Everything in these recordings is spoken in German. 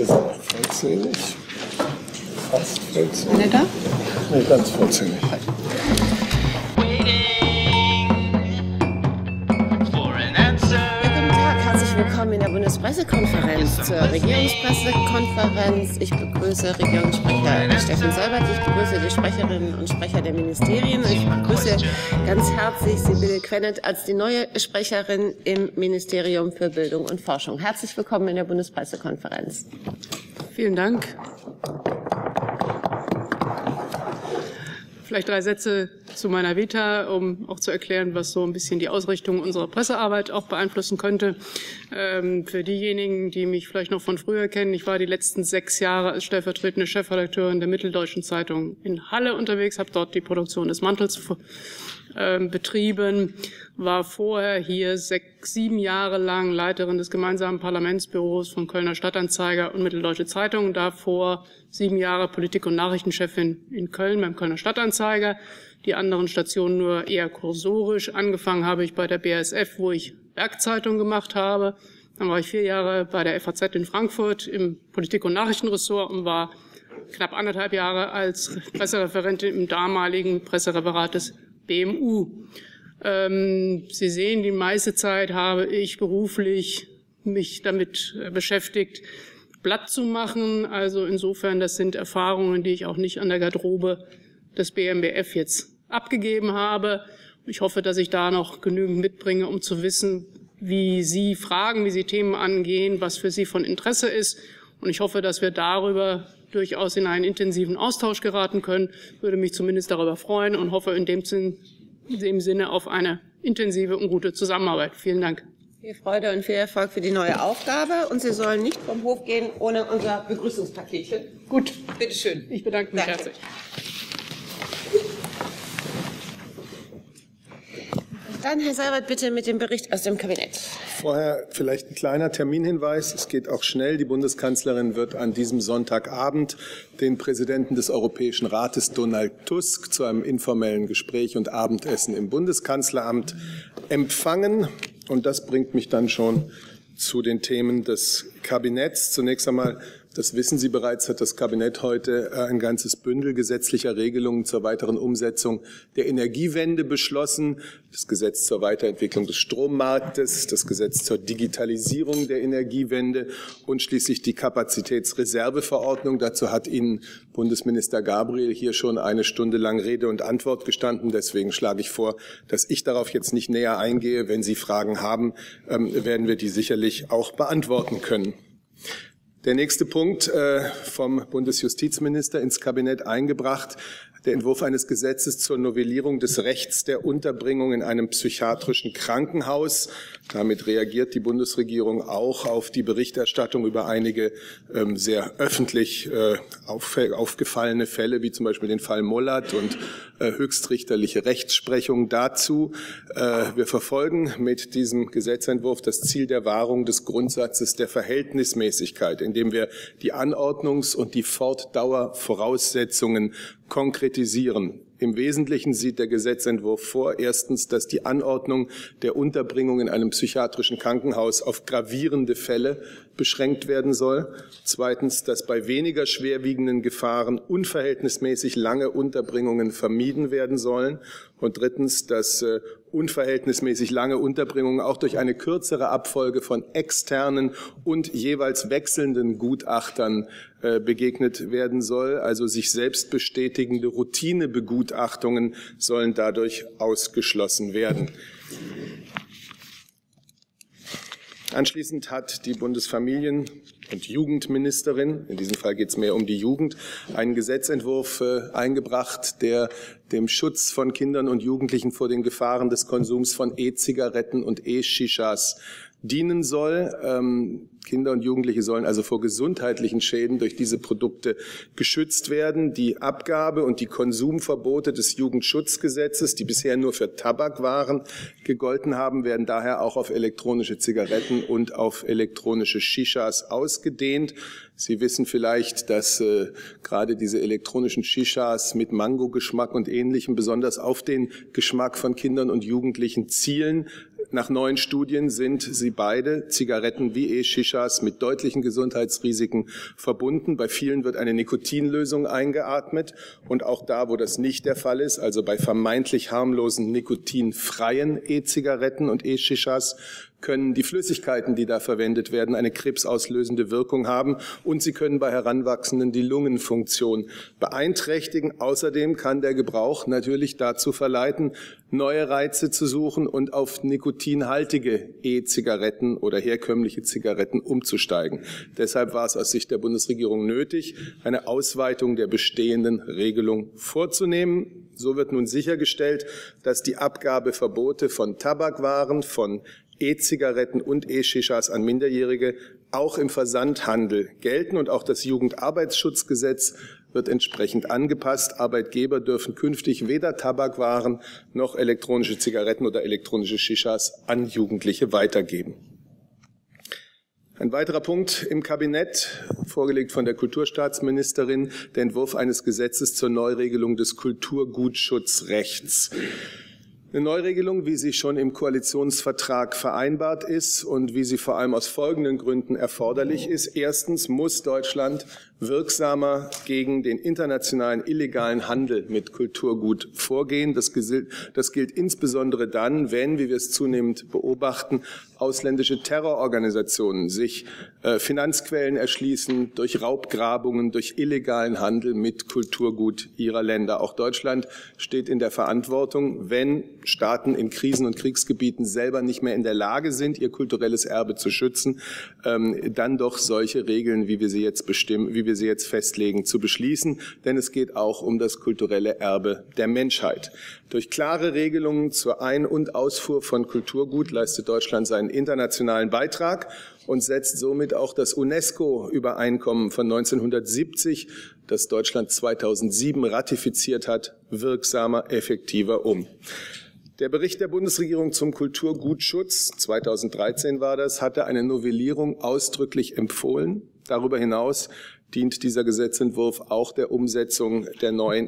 Wir sind vollzählig. Fast vollzählig. Nicht da? Nee, ganz vollzählig. Willkommen in der Bundespressekonferenz zur Regierungspressekonferenz. Ich begrüße Regierungssprecher Steffen Seibert, ich begrüße die Sprecherinnen und Sprecher der Ministerien. Ich begrüße ganz herzlich Sibylle Quennet als die neue Sprecherin im Ministerium für Bildung und Forschung. Herzlich willkommen in der Bundespressekonferenz. Vielen Dank. Vielleicht 3 Sätze zu meiner Vita, um auch zu erklären, was so ein bisschen die Ausrichtung unserer Pressearbeit auch beeinflussen könnte. Für diejenigen, die mich vielleicht noch von früher kennen, ich war die letzten 6 Jahre als stellvertretende Chefredakteurin der Mitteldeutschen Zeitung in Halle unterwegs, habe dort die Produktion des Mantels betrieben, war vorher hier 7 Jahre lang Leiterin des gemeinsamen Parlamentsbüros von Kölner Stadtanzeiger und Mitteldeutsche Zeitung, davor 7 Jahre Politik- und Nachrichtenchefin in Köln beim Kölner Stadtanzeiger, die anderen Stationen nur eher kursorisch. Angefangen habe ich bei der BASF, wo ich Werkzeitung gemacht habe. Dann war ich 4 Jahre bei der FAZ in Frankfurt im Politik- und Nachrichtenressort und war knapp 1,5 Jahre als Pressereferentin im damaligen Pressereferat des BMU. Sie sehen, die meiste Zeit habe ich beruflich mich damit beschäftigt, Blatt zu machen. Also insofern, das sind Erfahrungen, die ich auch nicht an der Garderobe des BMBF jetzt abgegeben habe. Ich hoffe, dass ich da noch genügend mitbringe, um zu wissen, wie Sie fragen, wie Sie Themen angehen, was für Sie von Interesse ist. Und ich hoffe, dass wir darüber durchaus in einen intensiven Austausch geraten können. Würde mich zumindest darüber freuen und hoffe in dem Sinne auf eine intensive und gute Zusammenarbeit. Vielen Dank. Viel Freude und viel Erfolg für die neue Aufgabe. Und Sie sollen nicht vom Hof gehen ohne unser Begrüßungspaketchen. Gut. Bitte schön. Ich bedanke mich herzlich. Dann, Herr Seibert, bitte mit dem Bericht aus dem Kabinett. Vorher vielleicht ein kleiner Terminhinweis. Es geht auch schnell. Die Bundeskanzlerin wird an diesem Sonntagabend den Präsidenten des Europäischen Rates, Donald Tusk, zu einem informellen Gespräch und Abendessen im Bundeskanzleramt empfangen. Und das bringt mich dann schon zu den Themen des Kabinetts. Zunächst einmal, das wissen Sie bereits, hat das Kabinett heute ein ganzes Bündel gesetzlicher Regelungen zur weiteren Umsetzung der Energiewende beschlossen. Das Gesetz zur Weiterentwicklung des Strommarktes, das Gesetz zur Digitalisierung der Energiewende und schließlich die Kapazitätsreserveverordnung. Dazu hat Ihnen Bundesminister Gabriel hier schon 1 Stunde lang Rede und Antwort gestanden. Deswegen schlage ich vor, dass ich darauf jetzt nicht näher eingehe. Wenn Sie Fragen haben, werden wir die sicherlich auch beantworten können. Der nächste Punkt vom Bundesjustizminister ins Kabinett eingebracht, der Entwurf eines Gesetzes zur Novellierung des Rechts der Unterbringung in einem psychiatrischen Krankenhaus. Damit reagiert die Bundesregierung auch auf die Berichterstattung über einige sehr öffentlich aufgefallene Fälle, wie zum Beispiel den Fall Mollert und höchstrichterliche Rechtsprechung dazu. Wir verfolgen mit diesem Gesetzentwurf das Ziel der Wahrung des Grundsatzes der Verhältnismäßigkeit, indem wir die Anordnungs- und die Fortdauervoraussetzungen konkretisieren. Im Wesentlichen sieht der Gesetzentwurf vor, erstens, dass die Anordnung der Unterbringung in einem psychiatrischen Krankenhaus auf gravierende Fälle beschränkt werden soll. Zweitens, dass bei weniger schwerwiegenden Gefahren unverhältnismäßig lange Unterbringungen vermieden werden sollen. Und drittens, dass unverhältnismäßig lange Unterbringungen auch durch eine kürzere Abfolge von externen und jeweils wechselnden Gutachtern begegnet werden soll. Also sich selbst bestätigende Routinebegutachtungen sollen dadurch ausgeschlossen werden. Anschließend hat die Bundesfamilien- und Jugendministerin, in diesem Fall geht es mehr um die Jugend, einen Gesetzentwurf eingebracht, der dem Schutz von Kindern und Jugendlichen vor den Gefahren des Konsums von E-Zigaretten und E-Shishas dienen soll. Kinder und Jugendliche sollen also vor gesundheitlichen Schäden durch diese Produkte geschützt werden. Die Abgabe und die Konsumverbote des Jugendschutzgesetzes, die bisher nur für Tabakwaren gegolten haben, werden daher auch auf elektronische Zigaretten und auf elektronische Shishas ausgedehnt. Sie wissen vielleicht, dass gerade diese elektronischen Shishas mit Mango-Geschmack und Ähnlichem besonders auf den Geschmack von Kindern und Jugendlichen zielen. Nach neuen Studien sind sie beide, Zigaretten wie E-Shishas, E-Shishas mit deutlichen Gesundheitsrisiken verbunden. Bei vielen wird eine Nikotinlösung eingeatmet. Und auch da, wo das nicht der Fall ist, also bei vermeintlich harmlosen nikotinfreien E-Zigaretten und E-Shishas, können die Flüssigkeiten, die da verwendet werden, eine krebsauslösende Wirkung haben und sie können bei Heranwachsenden die Lungenfunktion beeinträchtigen. Außerdem kann der Gebrauch natürlich dazu verleiten, neue Reize zu suchen und auf nikotinhaltige E-Zigaretten oder herkömmliche Zigaretten umzusteigen. Deshalb war es aus Sicht der Bundesregierung nötig, eine Ausweitung der bestehenden Regelung vorzunehmen. So wird nun sichergestellt, dass die Abgabeverbote von Tabakwaren, von E-Zigaretten und E-Shishas an Minderjährige auch im Versandhandel gelten und auch das Jugendarbeitsschutzgesetz wird entsprechend angepasst. Arbeitgeber dürfen künftig weder Tabakwaren noch elektronische Zigaretten oder elektronische Shishas an Jugendliche weitergeben. Ein weiterer Punkt im Kabinett, vorgelegt von der Kulturstaatsministerin, der Entwurf eines Gesetzes zur Neuregelung des Kulturgutschutzrechts. Eine Neuregelung, wie sie schon im Koalitionsvertrag vereinbart ist und wie sie vor allem aus folgenden Gründen erforderlich ist. Erstens muss Deutschland wirksamer gegen den internationalen illegalen Handel mit Kulturgut vorgehen. Das gilt insbesondere dann, wenn, wie wir es zunehmend beobachten, ausländische Terrororganisationen sich Finanzquellen erschließen durch Raubgrabungen, durch illegalen Handel mit Kulturgut ihrer Länder. Auch Deutschland steht in der Verantwortung, wenn Staaten in Krisen- und Kriegsgebieten selber nicht mehr in der Lage sind, ihr kulturelles Erbe zu schützen, dann doch solche Regeln, wie wir sie jetzt festlegen, zu beschließen. Denn es geht auch um das kulturelle Erbe der Menschheit. Durch klare Regelungen zur Ein- und Ausfuhr von Kulturgut leistet Deutschland seinen internationalen Beitrag und setzt somit auch das UNESCO-Übereinkommen von 1970, das Deutschland 2007 ratifiziert hat, wirksamer, effektiver um. Der Bericht der Bundesregierung zum Kulturgutschutz, 2013 war das, hatte eine Novellierung ausdrücklich empfohlen. Darüber hinaus dient dieser Gesetzentwurf auch der Umsetzung der neuen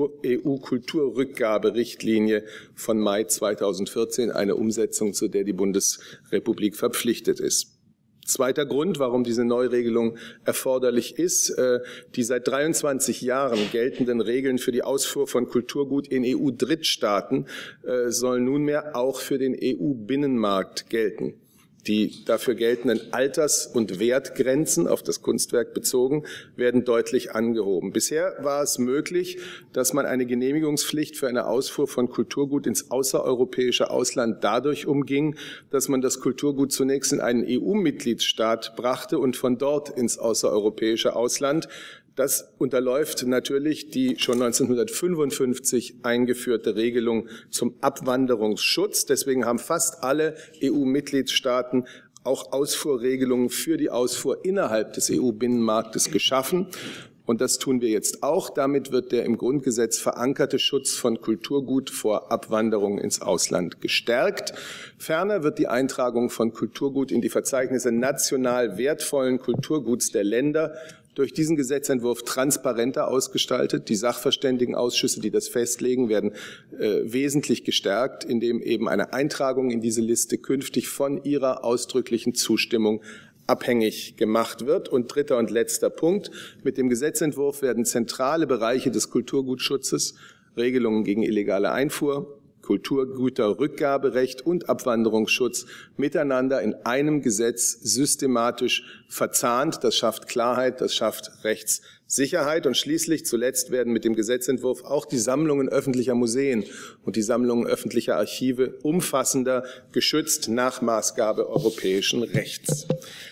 EU-Kulturrückgaberichtlinie von Mai 2014, eine Umsetzung, zu der die Bundesrepublik verpflichtet ist. Zweiter Grund, warum diese Neuregelung erforderlich ist, die seit 23 Jahren geltenden Regeln für die Ausfuhr von Kulturgut in EU-Drittstaaten sollen nunmehr auch für den EU-Binnenmarkt gelten. Die dafür geltenden Alters- und Wertgrenzen, auf das Kunstwerk bezogen, werden deutlich angehoben. Bisher war es möglich, dass man eine Genehmigungspflicht für eine Ausfuhr von Kulturgut ins außereuropäische Ausland dadurch umging, dass man das Kulturgut zunächst in einen EU-Mitgliedsstaat brachte und von dort ins außereuropäische Ausland. Das unterläuft natürlich die schon 1955 eingeführte Regelung zum Abwanderungsschutz. Deswegen haben fast alle EU-Mitgliedstaaten auch Ausfuhrregelungen für die Ausfuhr innerhalb des EU-Binnenmarktes geschaffen. Und das tun wir jetzt auch. Damit wird der im Grundgesetz verankerte Schutz von Kulturgut vor Abwanderung ins Ausland gestärkt. Ferner wird die Eintragung von Kulturgut in die Verzeichnisse national wertvollen Kulturguts der Länder durch diesen Gesetzentwurf transparenter ausgestaltet. Die Sachverständigenausschüsse, die das festlegen, werden wesentlich gestärkt, indem eben eine Eintragung in diese Liste künftig von ihrer ausdrücklichen Zustimmung abhängig gemacht wird. Und dritter und letzter Punkt. Mit dem Gesetzentwurf werden zentrale Bereiche des Kulturgutschutzes, Regelungen gegen illegale Einfuhr, Kulturgüterrückgaberecht und Abwanderungsschutz miteinander in einem Gesetz systematisch verzahnt. Das schafft Klarheit, das schafft Rechtssicherheit. Und schließlich zuletzt werden mit dem Gesetzentwurf auch die Sammlungen öffentlicher Museen und die Sammlungen öffentlicher Archive umfassender geschützt nach Maßgabe europäischen Rechts.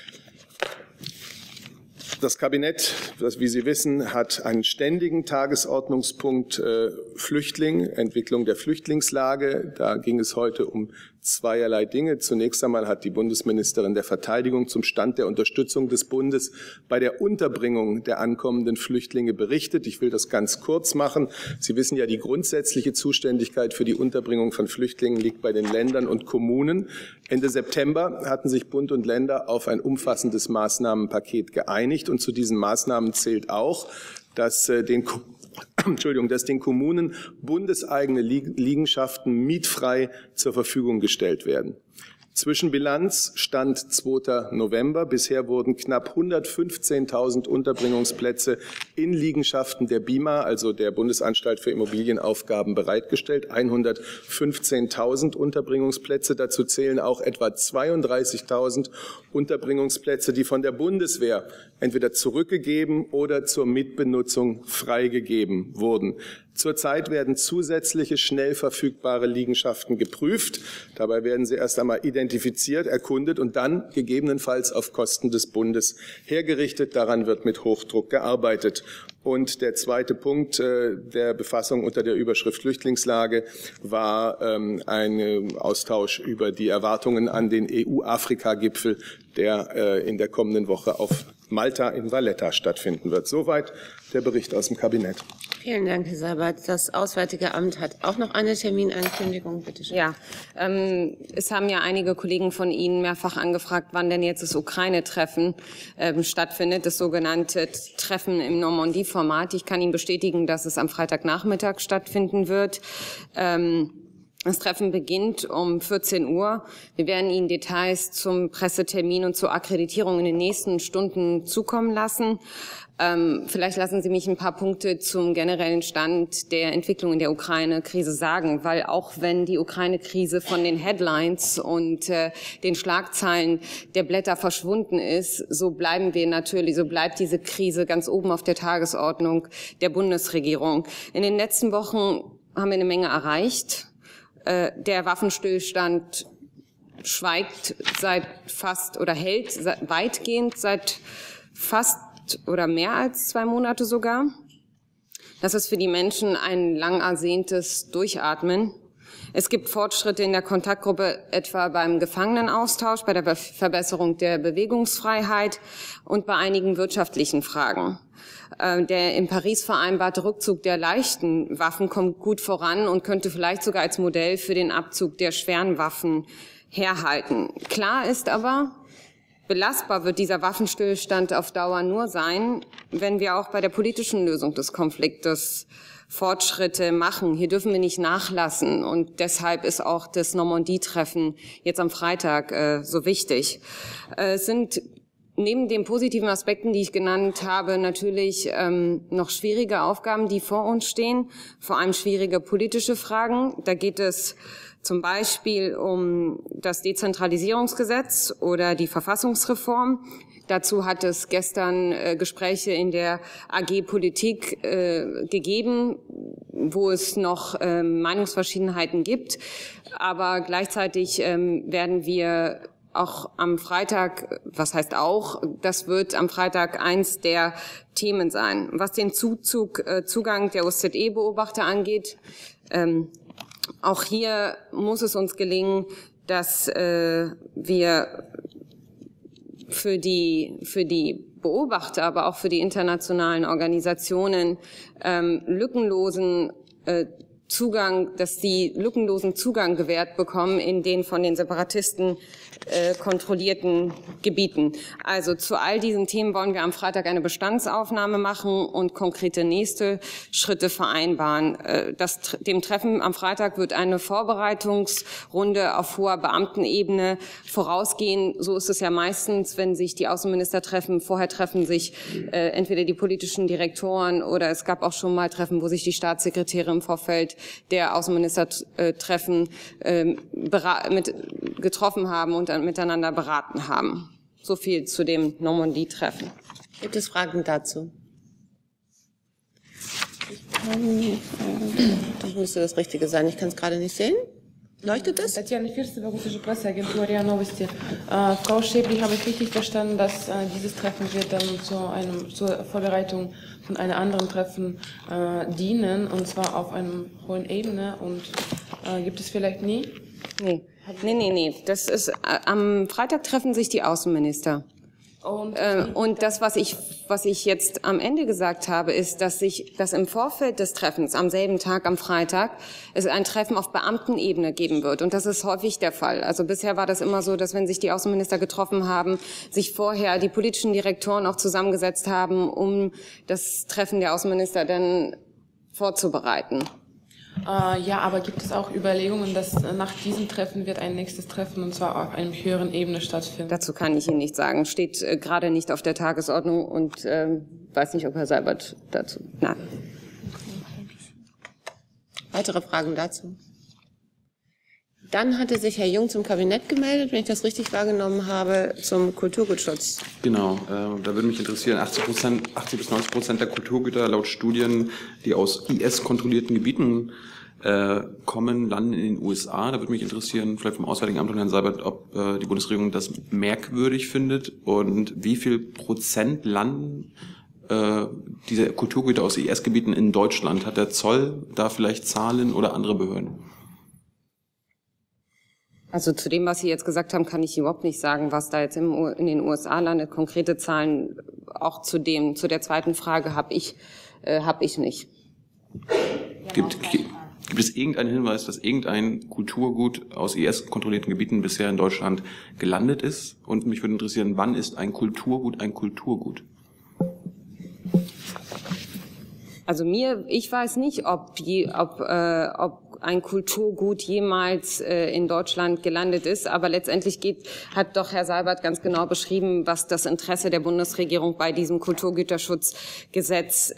Das Kabinett, das, wie Sie wissen, hat einen ständigen Tagesordnungspunkt Flüchtling, Entwicklung der Flüchtlingslage. Da ging es heute um zweierlei Dinge. Zunächst einmal hat die Bundesministerin der Verteidigung zum Stand der Unterstützung des Bundes bei der Unterbringung der ankommenden Flüchtlinge berichtet. Ich will das ganz kurz machen. Sie wissen ja, die grundsätzliche Zuständigkeit für die Unterbringung von Flüchtlingen liegt bei den Ländern und Kommunen. Ende September hatten sich Bund und Länder auf ein umfassendes Maßnahmenpaket geeinigt. Und zu diesen Maßnahmen zählt auch, dass den Kommunen bundeseigene Liegenschaften mietfrei zur Verfügung gestellt werden. Zwischenbilanz Stand 2. November. Bisher wurden knapp 115.000 Unterbringungsplätze in Liegenschaften der BIMA, also der Bundesanstalt für Immobilienaufgaben, bereitgestellt. 115.000 Unterbringungsplätze. Dazu zählen auch etwa 32.000 Unterbringungsplätze, die von der Bundeswehr entweder zurückgegeben oder zur Mitbenutzung freigegeben wurden. Zurzeit werden zusätzliche schnell verfügbare Liegenschaften geprüft. Dabei werden sie erst einmal identifiziert, erkundet und dann gegebenenfalls auf Kosten des Bundes hergerichtet. Daran wird mit Hochdruck gearbeitet. Und der zweite Punkt der Befassung unter der Überschrift Flüchtlingslage war ein Austausch über die Erwartungen an den EU-Afrika-Gipfel, der in der kommenden Woche auf Malta in Valletta stattfinden wird. Soweit der Bericht aus dem Kabinett. Vielen Dank, Herr Seibert. Das Auswärtige Amt hat auch noch eine Terminankündigung. Bitte schön. Ja, es haben ja einige Kollegen von Ihnen mehrfach angefragt, wann denn jetzt das Ukraine-Treffen stattfindet, das sogenannte Treffen im Normandie-Format. Ich kann Ihnen bestätigen, dass es am Freitagnachmittag stattfinden wird. Das Treffen beginnt um 14 Uhr. Wir werden Ihnen Details zum Pressetermin und zur Akkreditierung in den nächsten Stunden zukommen lassen. Vielleicht lassen Sie mich ein paar Punkte zum generellen Stand der Entwicklung in der Ukraine-Krise sagen, weil auch wenn die Ukraine-Krise von den Headlines und den Schlagzeilen der Blätter verschwunden ist, so bleibt diese Krise ganz oben auf der Tagesordnung der Bundesregierung. In den letzten Wochen haben wir eine Menge erreicht. Der Waffenstillstand hält weitgehend seit fast oder mehr als 2 Monate sogar. Das ist für die Menschen ein lang ersehntes Durchatmen. Es gibt Fortschritte in der Kontaktgruppe, etwa beim Gefangenenaustausch, bei der Verbesserung der Bewegungsfreiheit und bei einigen wirtschaftlichen Fragen. Der in Paris vereinbarte Rückzug der leichten Waffen kommt gut voran und könnte vielleicht sogar als Modell für den Abzug der schweren Waffen herhalten. Klar ist aber, belastbar wird dieser Waffenstillstand auf Dauer nur sein, wenn wir auch bei der politischen Lösung des Konfliktes Fortschritte machen. Hier dürfen wir nicht nachlassen und deshalb ist auch das Normandie-Treffen jetzt am Freitag so wichtig. Es sind neben den positiven Aspekten, die ich genannt habe, natürlich noch schwierige Aufgaben, die vor uns stehen, vor allem schwierige politische Fragen. Da geht es zum Beispiel um das Dezentralisierungsgesetz oder die Verfassungsreform. Dazu hat es gestern Gespräche in der AG Politik gegeben, wo es noch Meinungsverschiedenheiten gibt. Aber gleichzeitig werden wir auch am Freitag, das wird am Freitag eins der Themen sein. Was den Zugang der OSZE-Beobachter angeht, auch hier muss es uns gelingen, dass wir für die Beobachter, aber auch für die internationalen Organisationen lückenlosen Zugang gewährt bekommen in den von den Separatisten kontrollierten Gebieten. Also zu all diesen Themen wollen wir am Freitag eine Bestandsaufnahme machen und konkrete nächste Schritte vereinbaren. Dem Treffen am Freitag wird eine Vorbereitungsrunde auf hoher Beamtenebene vorausgehen. So ist es ja meistens, wenn sich die Außenminister treffen. Vorher treffen sich entweder die politischen Direktoren oder es gab auch schon mal Treffen, wo sich die Staatssekretäre im Vorfeld der Außenministertreffen getroffen haben und dann miteinander beraten haben. So viel zu dem Normandie-Treffen. Gibt es Fragen dazu? Das müsste das Richtige sein. Ich kann es gerade nicht sehen. Leuchtet es? Tatjana Firstova, russische Presseagentur RIA Novosti. Frau Schäbli, habe ich richtig verstanden, dass dieses Treffen wird dann zur Vorbereitung von einem anderen Treffen dienen, und zwar auf einer hohen Ebene. Und gibt es vielleicht nie? Nee. Das ist, am Freitag treffen sich die Außenminister. Und das, was ich jetzt am Ende gesagt habe, ist, dass im Vorfeld des Treffens am selben Tag, am Freitag, es ein Treffen auf Beamtenebene geben wird. Und das ist häufig der Fall. Also bisher war das immer so, dass wenn sich die Außenminister getroffen haben, sich vorher die politischen Direktoren auch zusammengesetzt haben, um das Treffen der Außenminister dann vorzubereiten. Ja, aber gibt es auch Überlegungen, dass nach diesem Treffen wird ein nächstes Treffen, und zwar auf einer höheren Ebene, stattfinden? Dazu kann ich Ihnen nicht sagen. Steht gerade nicht auf der Tagesordnung und weiß nicht, ob Herr Seibert dazu... Nein. Weitere Fragen dazu? Dann hatte sich Herr Jung zum Kabinett gemeldet, wenn ich das richtig wahrgenommen habe, zum Kulturgutschutz. Genau, da würde mich interessieren, 80-90% der Kulturgüter laut Studien, die aus IS-kontrollierten Gebieten kommen, landen in den USA. Da würde mich interessieren, vielleicht vom Auswärtigen Amt und Herrn Seibert, ob die Bundesregierung das merkwürdig findet und wie viel Prozent landen diese Kulturgüter aus IS-Gebieten in Deutschland. Hat der Zoll da vielleicht Zahlen oder andere Behörden? Also zu dem, was Sie jetzt gesagt haben, kann ich überhaupt nicht sagen, was da jetzt in den USA landet. Konkrete Zahlen auch zu der zweiten Frage habe ich nicht. Gibt es irgendeinen Hinweis, dass irgendein Kulturgut aus IS-kontrollierten Gebieten bisher in Deutschland gelandet ist? Und mich würde interessieren, wann ist ein Kulturgut ein Kulturgut? Also ich weiß nicht, ob ein Kulturgut jemals in Deutschland gelandet ist, aber letztendlich hat doch Herr Seibert ganz genau beschrieben, was das Interesse der Bundesregierung bei diesem Kulturgüterschutzgesetz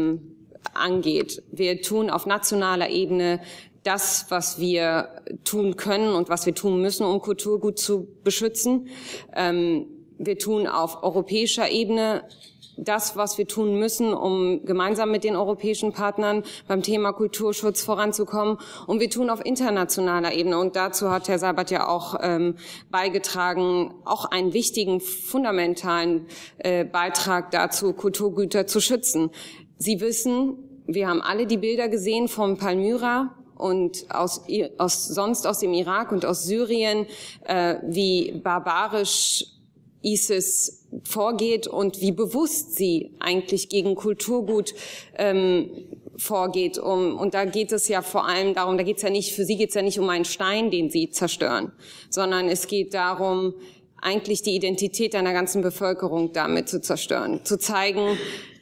angeht. Wir tun auf nationaler Ebene das, was wir tun können und was wir tun müssen, um Kulturgut zu beschützen. Wir tun auf europäischer Ebene das, was wir tun müssen, um gemeinsam mit den europäischen Partnern beim Thema Kulturschutz voranzukommen. Und wir tun auf internationaler Ebene, und dazu hat Herr Seibert ja auch beigetragen, auch einen wichtigen, fundamentalen Beitrag dazu, Kulturgüter zu schützen. Sie wissen, wir haben alle die Bilder gesehen von Palmyra und sonst aus dem Irak und aus Syrien, wie barbarisch ISIS vorgeht und wie bewusst sie eigentlich gegen Kulturgut vorgeht. Und da geht es ja vor allem darum, für sie geht es ja nicht um einen Stein, den sie zerstören, sondern es geht darum, eigentlich die Identität einer ganzen Bevölkerung damit zu zerstören. Zu zeigen,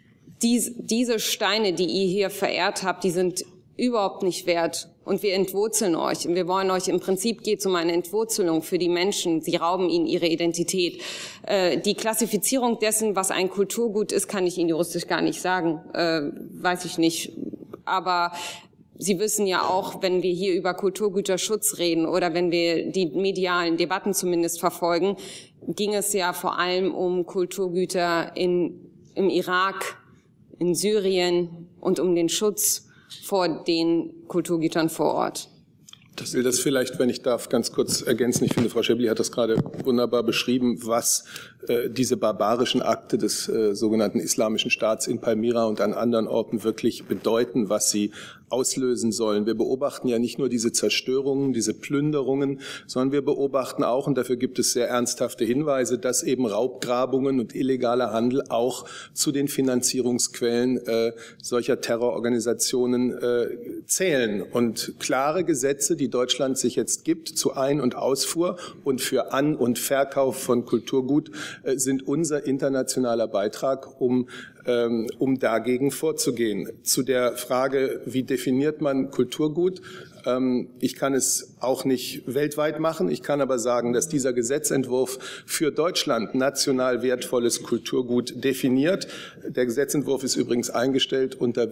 diese Steine, die ihr hier verehrt habt, die sind überhaupt nicht wert. Und wir entwurzeln euch. Und wir wollen euch, im Prinzip geht es um eine Entwurzelung für die Menschen. Sie rauben ihnen ihre Identität. Die Klassifizierung dessen, was ein Kulturgut ist, kann ich Ihnen juristisch gar nicht sagen. Weiß ich nicht. Aber Sie wissen ja auch, wenn wir hier über Kulturgüterschutz reden oder wenn wir die medialen Debatten zumindest verfolgen, ging es ja vor allem um Kulturgüter im Irak, in Syrien und um den Schutz vor den Kulturgütern vor Ort. Ich will das vielleicht, wenn ich darf, ganz kurz ergänzen. Ich finde, Frau Schäbli hat das gerade wunderbar beschrieben, was diese barbarischen Akte des sogenannten Islamischen Staats in Palmyra und an anderen Orten wirklich bedeuten, was sie auslösen sollen. Wir beobachten ja nicht nur diese Zerstörungen, diese Plünderungen, sondern wir beobachten auch, und dafür gibt es sehr ernsthafte Hinweise, dass eben Raubgrabungen und illegaler Handel auch zu den Finanzierungsquellen solcher Terrororganisationen zählen. Und klare Gesetze, die Deutschland sich jetzt gibt zu Ein- und Ausfuhr und für An- und Verkauf von Kulturgut, sind unser internationaler Beitrag, um dagegen vorzugehen. Zu der Frage, wie definiert man Kulturgut? Ich kann es auch nicht weltweit machen. Ich kann aber sagen, dass dieser Gesetzentwurf für Deutschland national wertvolles Kulturgut definiert. Der Gesetzentwurf ist übrigens eingestellt unter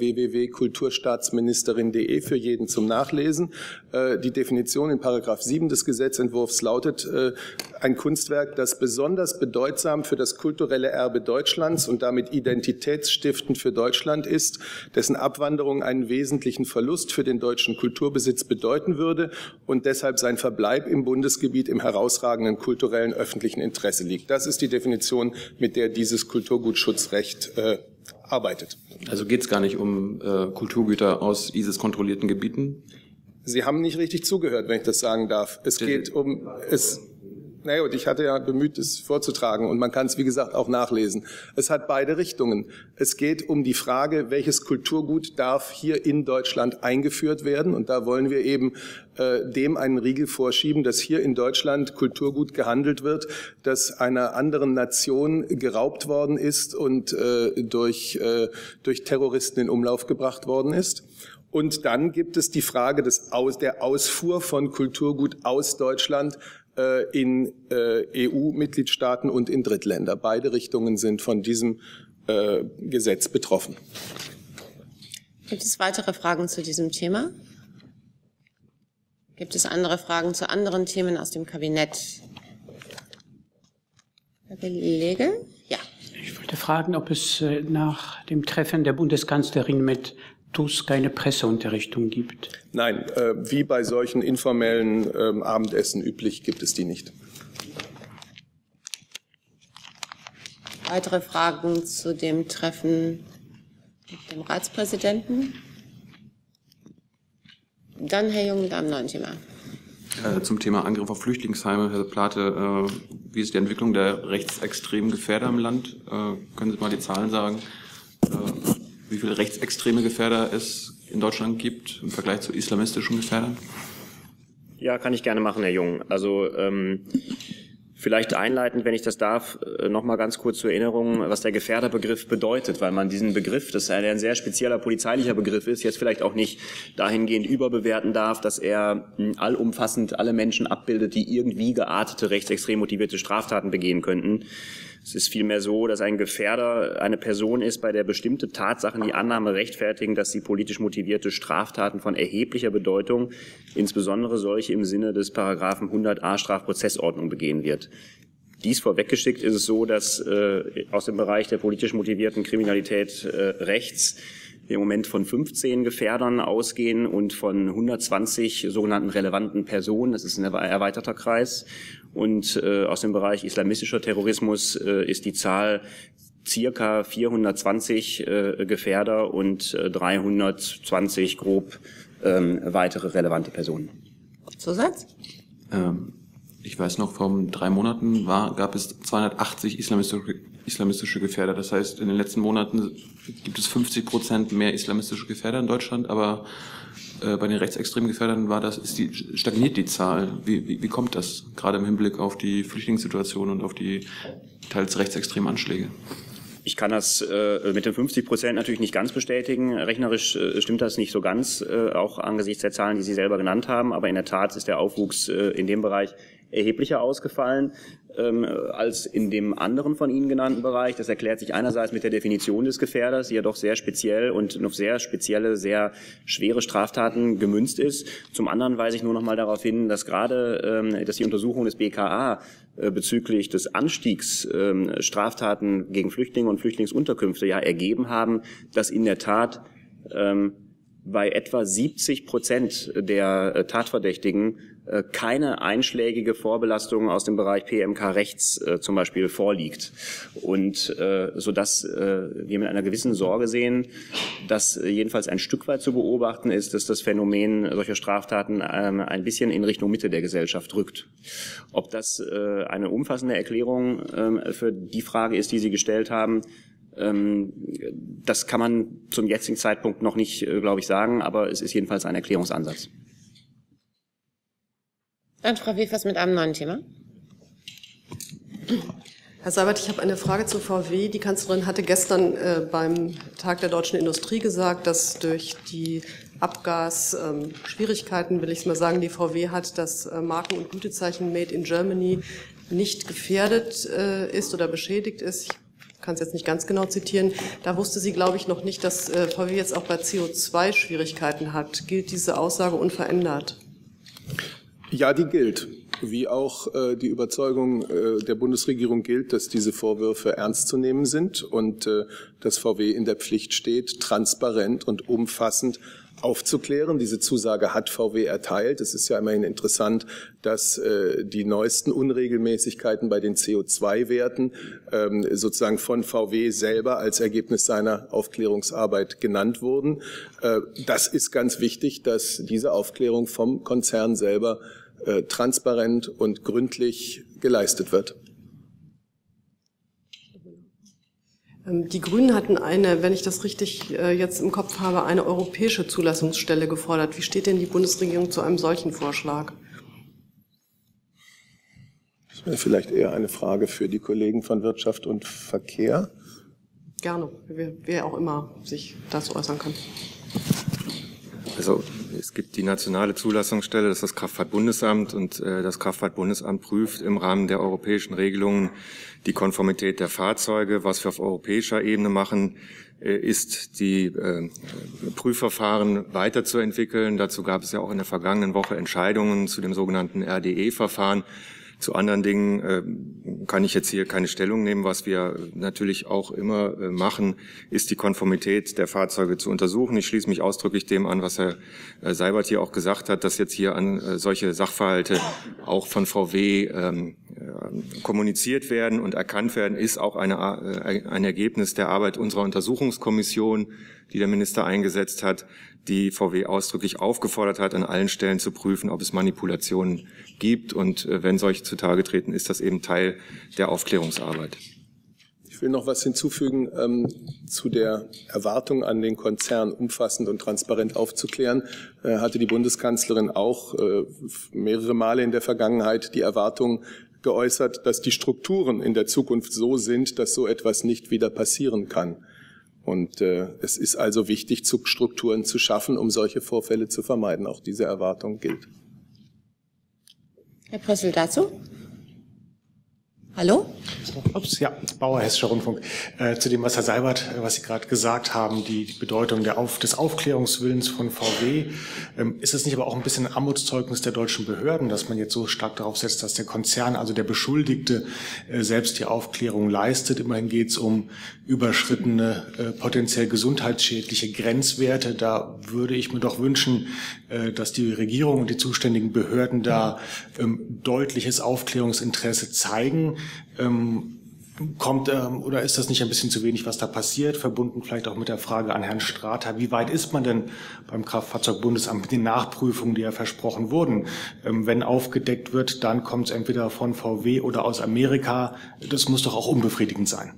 www.kulturstaatsministerin.de für jeden zum Nachlesen. Die Definition in Paragraph 7 des Gesetzentwurfs lautet, ein Kunstwerk, das besonders bedeutsam für das kulturelle Erbe Deutschlands und damit identitätsstiftend für Deutschland ist, dessen Abwanderung einen wesentlichen Verlust für den deutschen Kulturbesitz bedeuten würde und deshalb sein Verbleib im Bundesgebiet im herausragenden kulturellen öffentlichen Interesse liegt. Das ist die Definition, mit der dieses Kulturgutschutzrecht arbeitet. Also geht es gar nicht um Kulturgüter aus ISIS-kontrollierten Gebieten? Sie haben nicht richtig zugehört, wenn ich das sagen darf. Es geht um Naja, und ich hatte ja bemüht, es vorzutragen, und man kann es, wie gesagt, auch nachlesen. Es hat beide Richtungen. Es geht um die Frage, welches Kulturgut darf hier in Deutschland eingeführt werden, und da wollen wir eben dem einen Riegel vorschieben, dass hier in Deutschland Kulturgut gehandelt wird, das einer anderen Nation geraubt worden ist und durch Terroristen in Umlauf gebracht worden ist. Und dann gibt es die Frage der Ausfuhr von Kulturgut aus Deutschland in EU-Mitgliedstaaten und in Drittländer. Beide Richtungen sind von diesem Gesetz betroffen. Gibt es weitere Fragen zu diesem Thema? Gibt es andere Fragen zu anderen Themen aus dem Kabinett? Herr Kollege? Ja. Ich wollte fragen, ob es nach dem Treffen der Bundeskanzlerin mit Tusk keine Presseunterrichtung gibt. Nein, wie bei solchen informellen Abendessen üblich, gibt es die nicht. Weitere Fragen zu dem Treffen mit dem Ratspräsidenten? Dann Herr Jung mit einem neuen Thema. Zum Thema Angriff auf Flüchtlingsheime, Herr Plate, wie ist die Entwicklung der rechtsextremen Gefährder im Land? Können Sie mal die Zahlen sagen, wie viele rechtsextreme Gefährder es in Deutschland gibt im Vergleich zu islamistischen Gefährdern? Ja, kann ich gerne machen, Herr Jung. Also vielleicht einleitend, wenn ich das darf, noch mal ganz kurz zur Erinnerung, was der Gefährderbegriff bedeutet, weil man diesen Begriff, das ein sehr spezieller polizeilicher Begriff ist, jetzt vielleicht auch nicht dahingehend überbewerten darf, dass er allumfassend alle Menschen abbildet, die irgendwie geartete, rechtsextrem motivierte Straftaten begehen könnten. Es ist vielmehr so, dass ein Gefährder eine Person ist, bei der bestimmte Tatsachen die Annahme rechtfertigen, dass sie politisch motivierte Straftaten von erheblicher Bedeutung, insbesondere solche im Sinne des Paragraphen 100a Strafprozessordnung begehen wird. Dies vorweggeschickt ist es so, dass aus dem Bereich der politisch motivierten Kriminalität rechts wir im Moment von 15 Gefährdern ausgehen und von 120 sogenannten relevanten Personen. Das ist ein erweiterter Kreis. Und aus dem Bereich islamistischer Terrorismus ist die Zahl circa 420 Gefährder und 320 grob weitere relevante Personen. Zusatz? Ich weiß noch, vor 3 Monaten gab es 280 islamistische Gefährder. Das heißt, in den letzten Monaten gibt es 50% mehr islamistische Gefährder in Deutschland, aber bei den rechtsextremen Gefährdern stagniert die Zahl. Wie kommt das, gerade im Hinblick auf die Flüchtlingssituation und auf die teils rechtsextremen Anschläge? Ich kann das mit den 50% natürlich nicht ganz bestätigen. Rechnerisch stimmt das nicht so ganz, auch angesichts der Zahlen, die Sie selber genannt haben. Aber in der Tat ist der Aufwuchs in dem Bereich erheblicher ausgefallen als in dem anderen von Ihnen genannten Bereich. Das erklärt sich einerseits mit der Definition des Gefährders, die ja doch sehr speziell und auf sehr spezielle, sehr schwere Straftaten gemünzt ist. Zum anderen weise ich nur noch mal darauf hin, dass dass die Untersuchung des BKA bezüglich des Anstiegs Straftaten gegen Flüchtlinge und Flüchtlingsunterkünfte ja ergeben haben, dass in der Tat bei etwa 70% der Tatverdächtigen keine einschlägige Vorbelastung aus dem Bereich PMK rechts zum Beispiel vorliegt. Und sodass wir mit einer gewissen Sorge sehen, dass jedenfalls ein Stück weit zu beobachten ist, dass das Phänomen solcher Straftaten ein bisschen in Richtung Mitte der Gesellschaft rückt. Ob das eine umfassende Erklärung für die Frage ist, die Sie gestellt haben, das kann man zum jetzigen Zeitpunkt noch nicht, glaube ich, sagen, aber es ist jedenfalls ein Erklärungsansatz. Dann Frau Wefers mit einem neuen Thema. Herr Seibert, ich habe eine Frage zu VW. Die Kanzlerin hatte gestern beim Tag der deutschen Industrie gesagt, dass durch die Abgasschwierigkeiten, will ich es mal sagen, die VW hat, das Marken- und Gütezeichen Made in Germany nicht gefährdet ist oder beschädigt ist. Ich kann es jetzt nicht ganz genau zitieren. Da wusste sie, glaube ich, noch nicht, dass VW jetzt auch bei CO2 Schwierigkeiten hat. Gilt diese Aussage unverändert? Ja, die gilt. Wie auch die Überzeugung der Bundesregierung gilt, dass diese Vorwürfe ernst zu nehmen sind und dass VW in der Pflicht steht, transparent und umfassend aufzuklären. Diese Zusage hat VW erteilt. Es ist ja immerhin interessant, dass die neuesten Unregelmäßigkeiten bei den CO2-Werten sozusagen von VW selber als Ergebnis seiner Aufklärungsarbeit genannt wurden. Das ist ganz wichtig, dass diese Aufklärung vom Konzern selber transparent und gründlich geleistet wird. Die Grünen hatten wenn ich das richtig jetzt im Kopf habe, eine europäische Zulassungsstelle gefordert. Wie steht denn die Bundesregierung zu einem solchen Vorschlag? Das wäre vielleicht eher eine Frage für die Kollegen von Wirtschaft und Verkehr. Gerne, wer auch immer sich dazu äußern kann. Also es gibt die nationale Zulassungsstelle, das ist das Kraftfahrtbundesamt, und das Kraftfahrtbundesamt prüft im Rahmen der europäischen Regelungen die Konformität der Fahrzeuge. Was wir auf europäischer Ebene machen, ist die Prüfverfahren weiterzuentwickeln. Dazu gab es ja auch in der vergangenen Woche Entscheidungen zu dem sogenannten RDE-Verfahren. Zu anderen Dingen kann ich jetzt hier keine Stellung nehmen. Was wir natürlich auch immer machen, ist die Konformität der Fahrzeuge zu untersuchen. Ich schließe mich ausdrücklich dem an, was Herr Seibert hier auch gesagt hat, dass jetzt hier an solche Sachverhalte auch von VW kommuniziert werden und erkannt werden, ist auch ein Ergebnis der Arbeit unserer Untersuchungskommission, die der Minister eingesetzt hat, die VW ausdrücklich aufgefordert hat, an allen Stellen zu prüfen, ob es Manipulationen gibt. Und wenn solche zutage treten, ist das eben Teil der Aufklärungsarbeit. Ich will noch was hinzufügen zu der Erwartung an den Konzern, umfassend und transparent aufzuklären. Hatte die Bundeskanzlerin auch mehrere Male in der Vergangenheit die Erwartung geäußert, dass die Strukturen in der Zukunft so sind, dass so etwas nicht wieder passieren kann. Und es ist also wichtig, Strukturen zu schaffen, um solche Vorfälle zu vermeiden. Auch diese Erwartung gilt. Herr Prössl dazu? Hallo? Ups, ja, Bauer, Hessischer Rundfunk. Zu dem, was Herr Seibert, was Sie gerade gesagt haben, die Bedeutung des Aufklärungswillens von VW. Ist es nicht aber auch ein bisschen ein Armutszeugnis der deutschen Behörden, dass man jetzt so stark darauf setzt, dass der Konzern, also der Beschuldigte, selbst die Aufklärung leistet? Immerhin geht es um überschrittene, potenziell gesundheitsschädliche Grenzwerte. Da würde ich mir doch wünschen, dass die Regierung und die zuständigen Behörden da deutliches Aufklärungsinteresse zeigen. Oder ist das nicht ein bisschen zu wenig, was da passiert? Verbunden vielleicht auch mit der Frage an Herrn Strater. Wie weit ist man denn beim Kraftfahrzeugbundesamt mit den Nachprüfungen, die ja versprochen wurden? Wenn aufgedeckt wird, dann kommt es entweder von VW oder aus Amerika. Das muss doch auch unbefriedigend sein.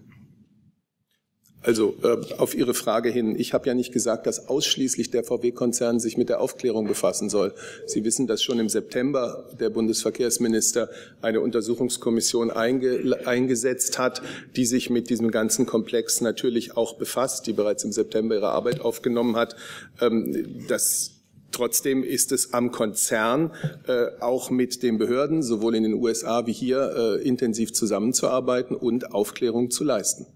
Also auf Ihre Frage hin, ich habe ja nicht gesagt, dass ausschließlich der VW-Konzern sich mit der Aufklärung befassen soll. Sie wissen, dass schon im September der Bundesverkehrsminister eine Untersuchungskommission eingesetzt hat, die sich mit diesem ganzen Komplex natürlich auch befasst, die bereits im September ihre Arbeit aufgenommen hat. Trotzdem ist es am Konzern, auch mit den Behörden, sowohl in den USA wie hier, intensiv zusammenzuarbeiten und Aufklärung zu leisten.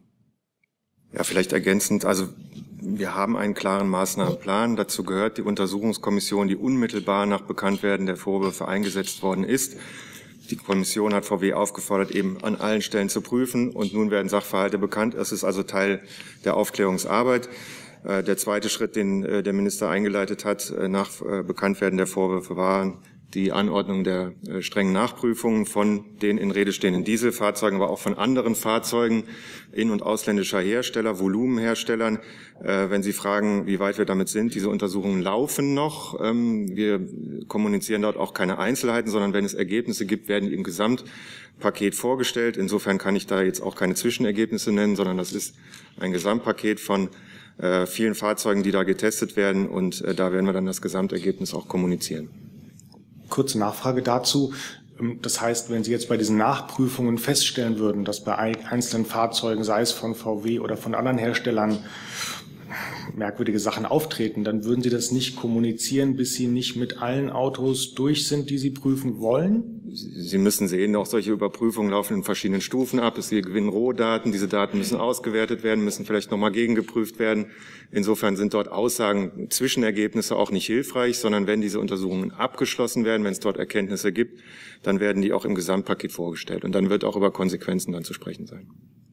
Ja, vielleicht ergänzend, also wir haben einen klaren Maßnahmenplan. Dazu gehört die Untersuchungskommission, die unmittelbar nach Bekanntwerden der Vorwürfe eingesetzt worden ist. Die Kommission hat VW aufgefordert, eben an allen Stellen zu prüfen, und nun werden Sachverhalte bekannt. Es ist also Teil der Aufklärungsarbeit. Der zweite Schritt, den der Minister eingeleitet hat nach Bekanntwerden der Vorwürfe, war die Anordnung der strengen Nachprüfungen von den in Rede stehenden Dieselfahrzeugen, aber auch von anderen Fahrzeugen in- und ausländischer Hersteller, Volumenherstellern. Wenn Sie fragen, wie weit wir damit sind, diese Untersuchungen laufen noch. Wir kommunizieren dort auch keine Einzelheiten, sondern wenn es Ergebnisse gibt, werden die im Gesamtpaket vorgestellt. Insofern kann ich da jetzt auch keine Zwischenergebnisse nennen, sondern das ist ein Gesamtpaket von vielen Fahrzeugen, die da getestet werden, und da werden wir dann das Gesamtergebnis auch kommunizieren. Kurze Nachfrage dazu. Das heißt, wenn Sie jetzt bei diesen Nachprüfungen feststellen würden, dass bei einzelnen Fahrzeugen, sei es von VW oder von anderen Herstellern, merkwürdige Sachen auftreten, dann würden Sie das nicht kommunizieren, bis Sie nicht mit allen Autos durch sind, die Sie prüfen wollen? Sie müssen sehen, auch solche Überprüfungen laufen in verschiedenen Stufen ab. Es gewinnen Rohdaten, diese Daten müssen ausgewertet werden, müssen vielleicht nochmal gegengeprüft werden. Insofern sind dort Aussagen, Zwischenergebnisse auch nicht hilfreich, sondern wenn diese Untersuchungen abgeschlossen werden, wenn es dort Erkenntnisse gibt, dann werden die auch im Gesamtpaket vorgestellt. Und dann wird auch über Konsequenzen dann zu sprechen sein.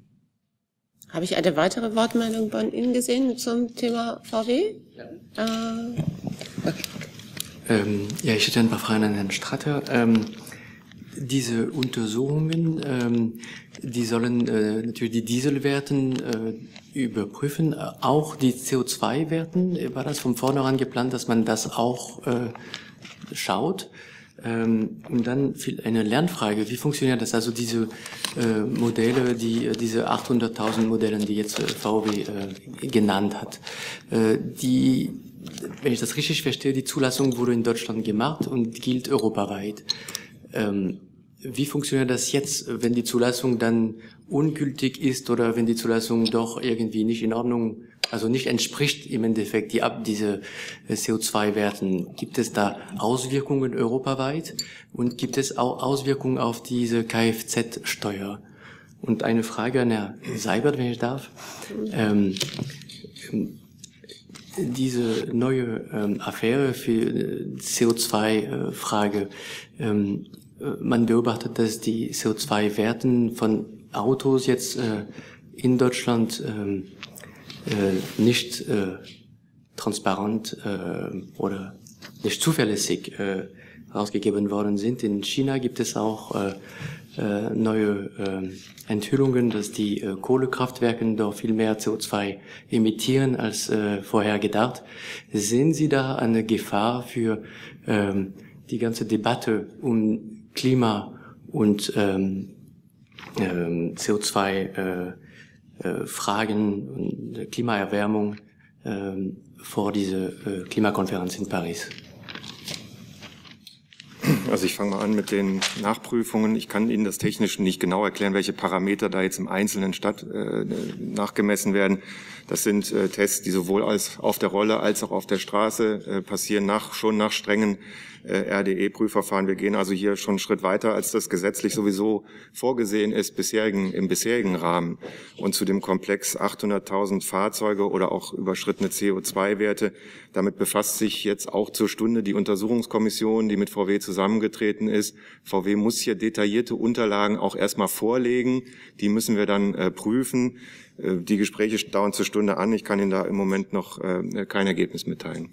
Habe ich eine weitere Wortmeldung von Ihnen gesehen zum Thema VW? Ja. Ja, ich hätte ein paar Fragen an Herrn Strater. Diese Untersuchungen, die sollen natürlich die Dieselwerten überprüfen, auch die CO2-Werten. War das von vornherein geplant, dass man das auch schaut? Und dann eine Lernfrage. Wie funktioniert das? Also diese Modelle, diese 800.000 Modelle, die jetzt VW genannt hat, wenn ich das richtig verstehe, die Zulassung wurde in Deutschland gemacht und gilt europaweit. wie funktioniert das jetzt, wenn die Zulassung dann ungültig ist oder wenn die Zulassung doch irgendwie nicht in Ordnung, also nicht entspricht im Endeffekt diese CO2-Werten? Gibt es da Auswirkungen europaweit und gibt es auch Auswirkungen auf diese Kfz-Steuer? Und eine Frage an Herrn Seibert, wenn ich darf. Diese neue Affäre für CO2-Frage, man beobachtet, dass die CO2-Werten von Autos jetzt in Deutschland nicht transparent oder nicht zuverlässig rausgegeben worden sind. In China gibt es auch neue Enthüllungen, dass die Kohlekraftwerke doch viel mehr CO2 emittieren als vorher gedacht. Sehen Sie da eine Gefahr für die ganze Debatte um Klima und CO2 Fragen und Klimaerwärmung vor dieser Klimakonferenz in Paris? Also ich fange mal an mit den Nachprüfungen. Ich kann Ihnen das technisch nicht genau erklären, welche Parameter da jetzt im Einzelnen nachgemessen werden. Das sind Tests, die sowohl auf der Rolle als auch auf der Straße passieren, schon nach strengen RDE-Prüfverfahren. Wir gehen also hier schon einen Schritt weiter, als das gesetzlich sowieso vorgesehen ist im bisherigen Rahmen. Und zu dem Komplex 800.000 Fahrzeuge oder auch überschrittene CO2-Werte, damit befasst sich jetzt auch zur Stunde die Untersuchungskommission, die mit VW zusammengetreten ist. VW muss hier detaillierte Unterlagen auch erstmal vorlegen. Die müssen wir dann prüfen. Die Gespräche dauern zur Stunde an. Ich kann Ihnen da im Moment noch kein Ergebnis mitteilen.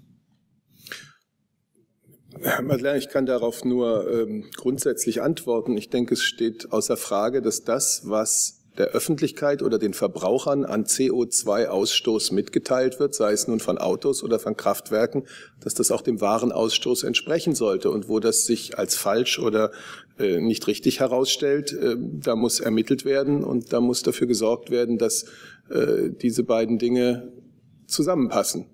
Herr Madeleine, ich kann darauf nur grundsätzlich antworten. Ich denke, es steht außer Frage, dass das, was der Öffentlichkeit oder den Verbrauchern an CO2-Ausstoß mitgeteilt wird, sei es nun von Autos oder von Kraftwerken, dass das auch dem wahren Ausstoß entsprechen sollte. Und wo das sich als falsch oder nicht richtig herausstellt, da muss ermittelt werden und da muss dafür gesorgt werden, dass diese beiden Dinge zusammenpassen.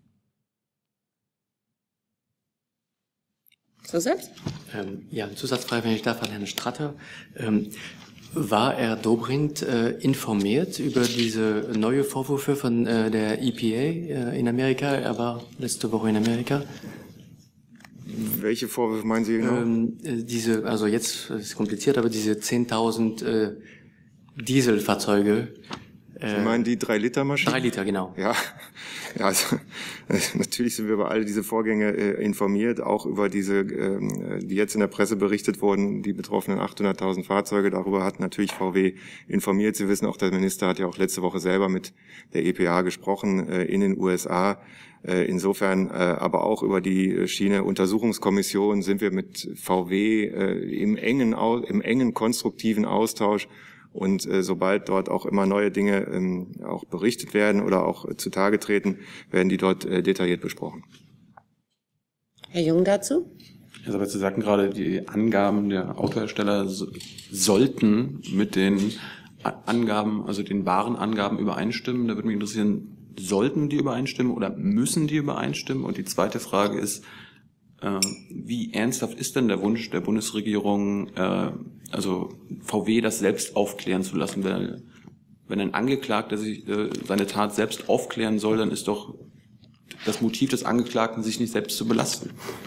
Zusatz? Ja, eine Zusatzfrage, wenn ich darf, an Herrn Stratter. War Herr Dobrindt informiert über diese neue Vorwürfe von der EPA in Amerika? Er war letzte Woche in Amerika. Welche Vorwürfe meinen Sie genau? Also jetzt ist es kompliziert, aber diese 10.000 Dieselfahrzeuge. Sie meinen die 3-Liter-Maschinen? 3 Liter, genau. Ja, also natürlich sind wir über all diese Vorgänge informiert, auch über diese, die jetzt in der Presse berichtet wurden, die betroffenen 800.000 Fahrzeuge. Darüber hat natürlich VW informiert. Sie wissen auch, der Minister hat ja auch letzte Woche selber mit der EPA gesprochen in den USA. Insofern aber auch über die Schiene Untersuchungskommission sind wir mit VW im engen konstruktiven Austausch. Und sobald dort auch immer neue Dinge auch berichtet werden oder auch zutage treten, werden die dort detailliert besprochen. Herr Jung dazu? Also, aber Sie sagten gerade, die Angaben der Autohersteller sollten mit den Angaben, also den wahren Angaben übereinstimmen. Da würde mich interessieren, sollten die übereinstimmen oder müssen die übereinstimmen? Und die zweite Frage ist, wie ernsthaft ist denn der Wunsch der Bundesregierung, also VW das selbst aufklären zu lassen? Wenn ein Angeklagter sich seine Tat selbst aufklären soll, dann ist doch das Motiv des Angeklagten, sich nicht selbst zu belasten.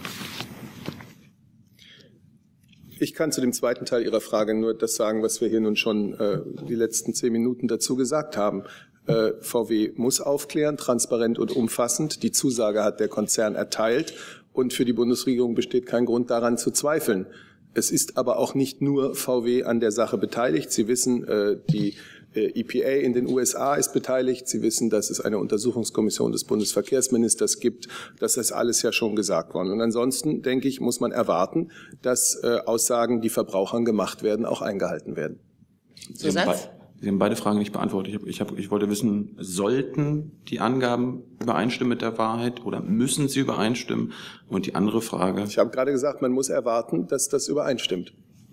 Ich kann zu dem zweiten Teil Ihrer Frage nur das sagen, was wir hier nun schon die letzten 10 Minuten dazu gesagt haben. VW muss aufklären, transparent und umfassend. Die Zusage hat der Konzern erteilt. Und für die Bundesregierung besteht kein Grund daran zu zweifeln. Es ist aber auch nicht nur VW an der Sache beteiligt. Sie wissen, die EPA in den USA ist beteiligt. Sie wissen, dass es eine Untersuchungskommission des Bundesverkehrsministers gibt. Das ist alles ja schon gesagt worden. Und ansonsten, denke ich, muss man erwarten, dass Aussagen, die Verbrauchern gemacht werden, auch eingehalten werden. Zusatz? Sie haben beide Fragen nicht beantwortet. Ich wollte wissen, sollten die Angaben übereinstimmen mit der Wahrheit oder müssen sie übereinstimmen? Und die andere Frage. Ich habe gerade gesagt, man muss erwarten, dass das übereinstimmt.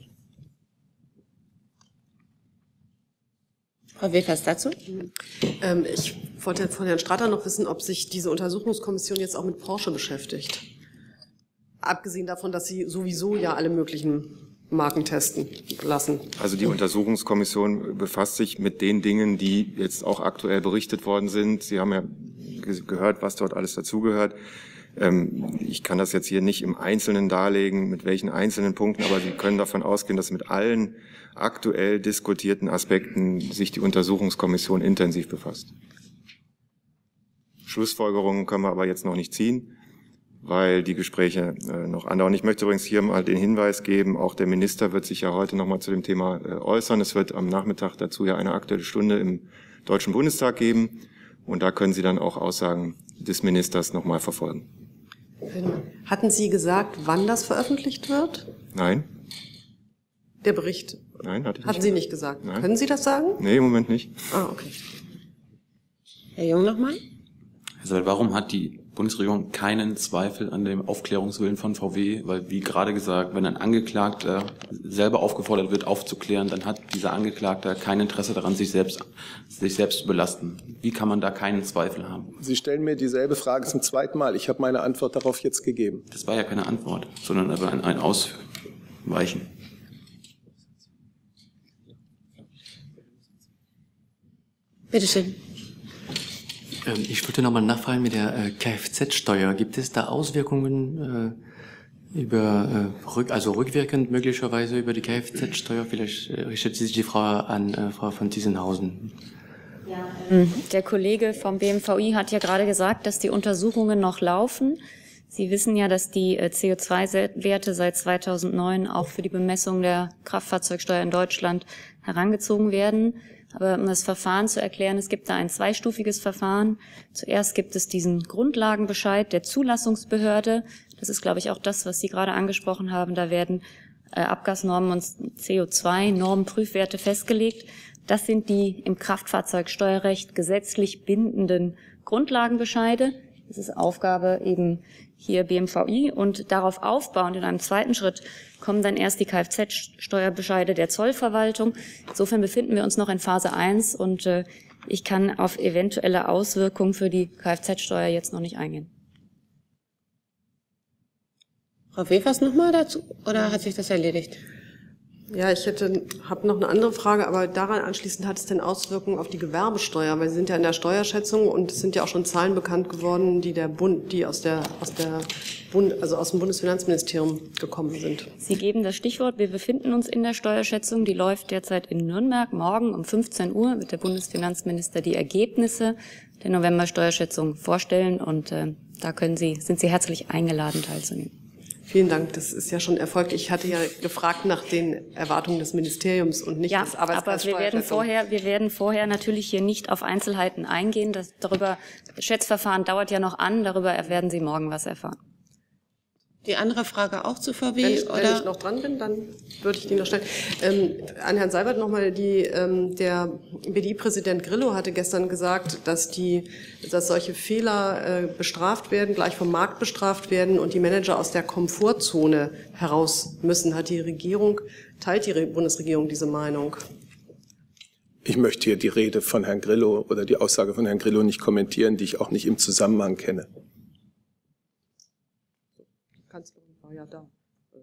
Frau Wefers dazu? Ich wollte von Herrn Stratter noch wissen, ob sich diese Untersuchungskommission jetzt auch mit Porsche beschäftigt. Abgesehen davon, dass sie sowieso ja alle möglichen Marken testen lassen? Also die Untersuchungskommission befasst sich mit den Dingen, die jetzt auch aktuell berichtet worden sind. Sie haben ja gehört, was dort alles dazugehört. Ich kann das jetzt hier nicht im Einzelnen darlegen, mit welchen einzelnen Punkten, aber Sie können davon ausgehen, dass mit allen aktuell diskutierten Aspekten sich die Untersuchungskommission intensiv befasst. Schlussfolgerungen können wir aber jetzt noch nicht ziehen, weil die Gespräche noch andauern. Ich möchte übrigens hier mal den Hinweis geben, auch der Minister wird sich ja heute noch mal zu dem Thema äußern. Es wird am Nachmittag dazu ja eine Aktuelle Stunde im Deutschen Bundestag geben. Und da können Sie dann auch Aussagen des Ministers noch mal verfolgen. Hatten Sie gesagt, wann das veröffentlicht wird? Nein. Der Bericht? Nein, hatte ich nicht. Hatten Sie nicht gesagt. Nein. Können Sie das sagen? Nee, im Moment nicht. Ah, okay. Herr Jung nochmal? Also warum hat die Bundesregierung keinen Zweifel an dem Aufklärungswillen von VW? Weil, wie gerade gesagt, wenn ein Angeklagter selber aufgefordert wird, aufzuklären, dann hat dieser Angeklagte kein Interesse daran, sich selbst zu belasten. Wie kann man da keinen Zweifel haben? Sie stellen mir dieselbe Frage zum zweiten Mal. Ich habe meine Antwort darauf jetzt gegeben. Das war ja keine Antwort, sondern aber ein Ausweichen. Bitte schön. Ich wollte nochmal nachfragen mit der Kfz-Steuer. Gibt es da Auswirkungen rückwirkend möglicherweise über die Kfz-Steuer? Vielleicht richtet sich die Frage an Frau von Tiesenhausen. Ja, der Kollege vom BMVI hat ja gerade gesagt, dass die Untersuchungen noch laufen. Sie wissen ja, dass die CO2-Werte seit 2009 auch für die Bemessung der Kraftfahrzeugsteuer in Deutschland herangezogen werden. Aber um das Verfahren zu erklären, es gibt da ein zweistufiges Verfahren. Zuerst gibt es diesen Grundlagenbescheid der Zulassungsbehörde. Das ist, glaube ich, auch das, was Sie gerade angesprochen haben. Da werden Abgasnormen und CO2-Normenprüfwerte festgelegt. Das sind die im Kraftfahrzeugsteuerrecht gesetzlich bindenden Grundlagenbescheide. Das ist Aufgabe eben hier BMVI und darauf aufbauend in einem zweiten Schritt kommen dann erst die Kfz-Steuerbescheide der Zollverwaltung. Insofern befinden wir uns noch in Phase 1 und ich kann auf eventuelle Auswirkungen für die Kfz-Steuer jetzt noch nicht eingehen. Frau Wefers nochmal dazu oder hat sich das erledigt? Ja, ich habe noch eine andere Frage, aber daran anschließend hat es denn Auswirkungen auf die Gewerbesteuer, weil Sie sind ja in der Steuerschätzung und es sind ja auch schon Zahlen bekannt geworden, die aus dem Bundesfinanzministerium gekommen sind. Sie geben das Stichwort. Wir befinden uns in der Steuerschätzung. Die läuft derzeit in Nürnberg. Morgen um 15 Uhr wird der Bundesfinanzminister die Ergebnisse der November-Steuerschätzung vorstellen und da sind Sie herzlich eingeladen, teilzunehmen. Vielen Dank, das ist ja schon erfolgt. Ich hatte ja gefragt nach den Erwartungen des Ministeriums und nicht des Arbeitskreises Steuerschätzung. Aber wir werden vorher natürlich hier nicht auf Einzelheiten eingehen. Das Schätzverfahren dauert ja noch an, darüber werden Sie morgen was erfahren. Die andere Frage auch zu VW? Wenn ich noch dran bin, dann würde ich die noch stellen. An Herrn Seibert nochmal, der BDI-Präsident Grillo hatte gestern gesagt, dass solche Fehler bestraft werden, gleich vom Markt bestraft werden und die Manager aus der Komfortzone heraus müssen. Teilt die Bundesregierung diese Meinung? Ich möchte hier die Rede von Herrn Grillo oder die Aussage von Herrn Grillo nicht kommentieren, die ich auch nicht im Zusammenhang kenne. Kanzlerin war ja da.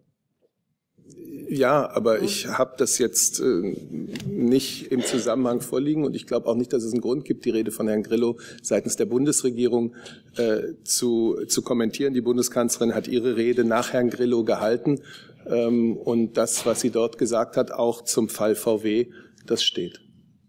Ja, aber ich habe das jetzt nicht im Zusammenhang vorliegen und ich glaube auch nicht, dass es einen Grund gibt, die Rede von Herrn Grillo seitens der Bundesregierung zu kommentieren. Die Bundeskanzlerin hat ihre Rede nach Herrn Grillo gehalten und das, was sie dort gesagt hat, auch zum Fall VW, das steht.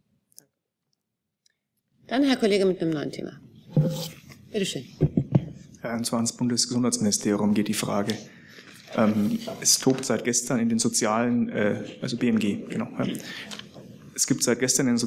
Dann Herr Kollege mit einem neuen Thema. Bitte schön. Und zwar ans Bundesgesundheitsministerium geht die Frage. Es tobt seit gestern in den sozialen, also BMG, genau. Es gibt seit gestern in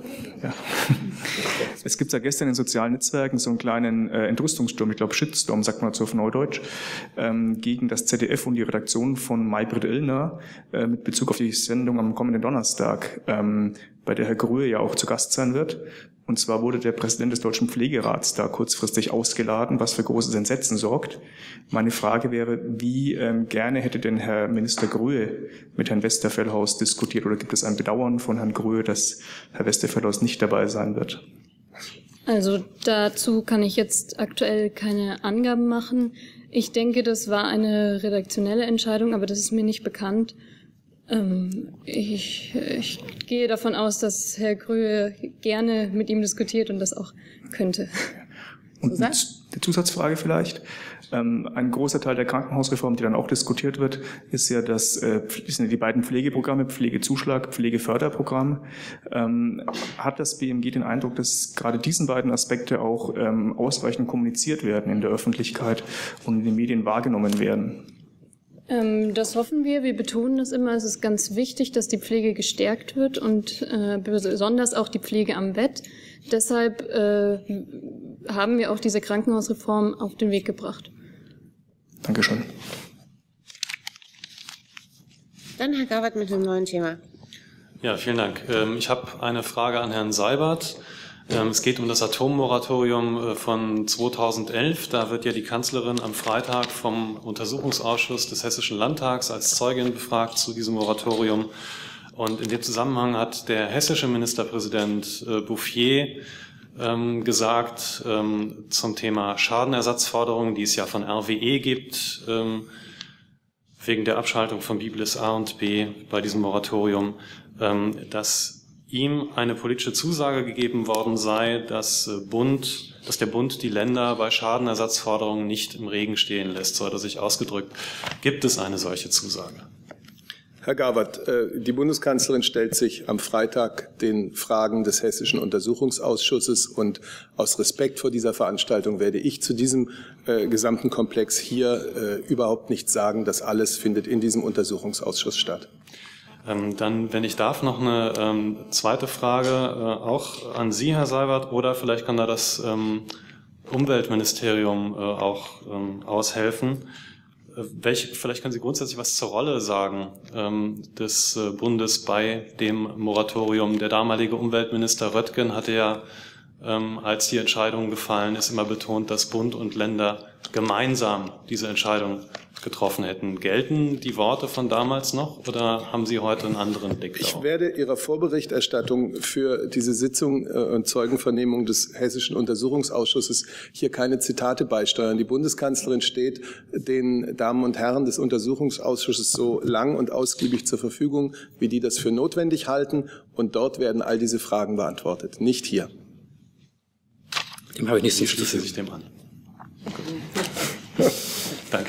den sozialen Netzwerken so einen kleinen Entrüstungssturm, ich glaube Shitstorm, sagt man so auf Neudeutsch, gegen das ZDF und die Redaktion von Maybrit Illner mit Bezug auf die Sendung am kommenden Donnerstag, bei der Herr Gröhe ja auch zu Gast sein wird. Und zwar wurde der Präsident des Deutschen Pflegerats da kurzfristig ausgeladen, was für großes Entsetzen sorgt. Meine Frage wäre, wie gerne hätte denn Herr Minister Gröhe mit Herrn Westerfellhaus diskutiert? Oder gibt es ein Bedauern von Herrn Gröhe, dass Herr Westerfellhaus nicht dabei sein wird? Also dazu kann ich jetzt aktuell keine Angaben machen. Ich denke, das war eine redaktionelle Entscheidung, aber das ist mir nicht bekannt. Ich gehe davon aus, dass Herr Grühe gerne mit ihm diskutiert und das auch könnte. Und eine Zusatzfrage vielleicht. Ein großer Teil der Krankenhausreform, die dann auch diskutiert wird, ist ja sind die beiden Pflegeprogramme, Pflegezuschlag, Pflegeförderprogramm. Hat das BMG den Eindruck, dass gerade diesen beiden Aspekte auch ausreichend kommuniziert werden in der Öffentlichkeit und in den Medien wahrgenommen werden? Das hoffen wir. Wir betonen das immer. Es ist ganz wichtig, dass die Pflege gestärkt wird und besonders auch die Pflege am Bett. Deshalb haben wir auch diese Krankenhausreform auf den Weg gebracht. Dankeschön. Dann Herr Gawert mit einem neuen Thema. Ja, vielen Dank. Ich habe eine Frage an Herrn Seibert. Es geht um das Atommoratorium von 2011. Da wird ja die Kanzlerin am Freitag vom Untersuchungsausschuss des Hessischen Landtags als Zeugin befragt zu diesem Moratorium. Und in dem Zusammenhang hat der hessische Ministerpräsident Bouffier gesagt zum Thema Schadenersatzforderungen, die es ja von RWE gibt, wegen der Abschaltung von Biblis A und B bei diesem Moratorium, dass ihm eine politische Zusage gegeben worden sei, dass der Bund die Länder bei Schadenersatzforderungen nicht im Regen stehen lässt, so hat er sich ausgedrückt. Gibt es eine solche Zusage? Herr Gawert, die Bundeskanzlerin stellt sich am Freitag den Fragen des Hessischen Untersuchungsausschusses und aus Respekt vor dieser Veranstaltung werde ich zu diesem gesamten Komplex hier überhaupt nichts sagen. Das alles findet in diesem Untersuchungsausschuss statt. Dann, wenn ich darf, noch eine zweite Frage auch an Sie, Herr Seibert, oder vielleicht kann da das Umweltministerium auch aushelfen. Vielleicht können Sie grundsätzlich was zur Rolle sagen des Bundes bei dem Moratorium. Der damalige Umweltminister Röttgen hatte ja, als die Entscheidung gefallen ist, immer betont, dass Bund und Länder gemeinsam diese Entscheidung getroffen hätten. Gelten die Worte von damals noch oder haben Sie heute einen anderen Blick darauf? Ich werde Ihrer Vorberichterstattung für diese Sitzung und Zeugenvernehmung des Hessischen Untersuchungsausschusses hier keine Zitate beisteuern. Die Bundeskanzlerin steht den Damen und Herren des Untersuchungsausschusses so lang und ausgiebig zur Verfügung, wie die das für notwendig halten. Und dort werden all diese Fragen beantwortet, nicht hier. Dem habe ich nichts zu schließe sich dem an. Danke.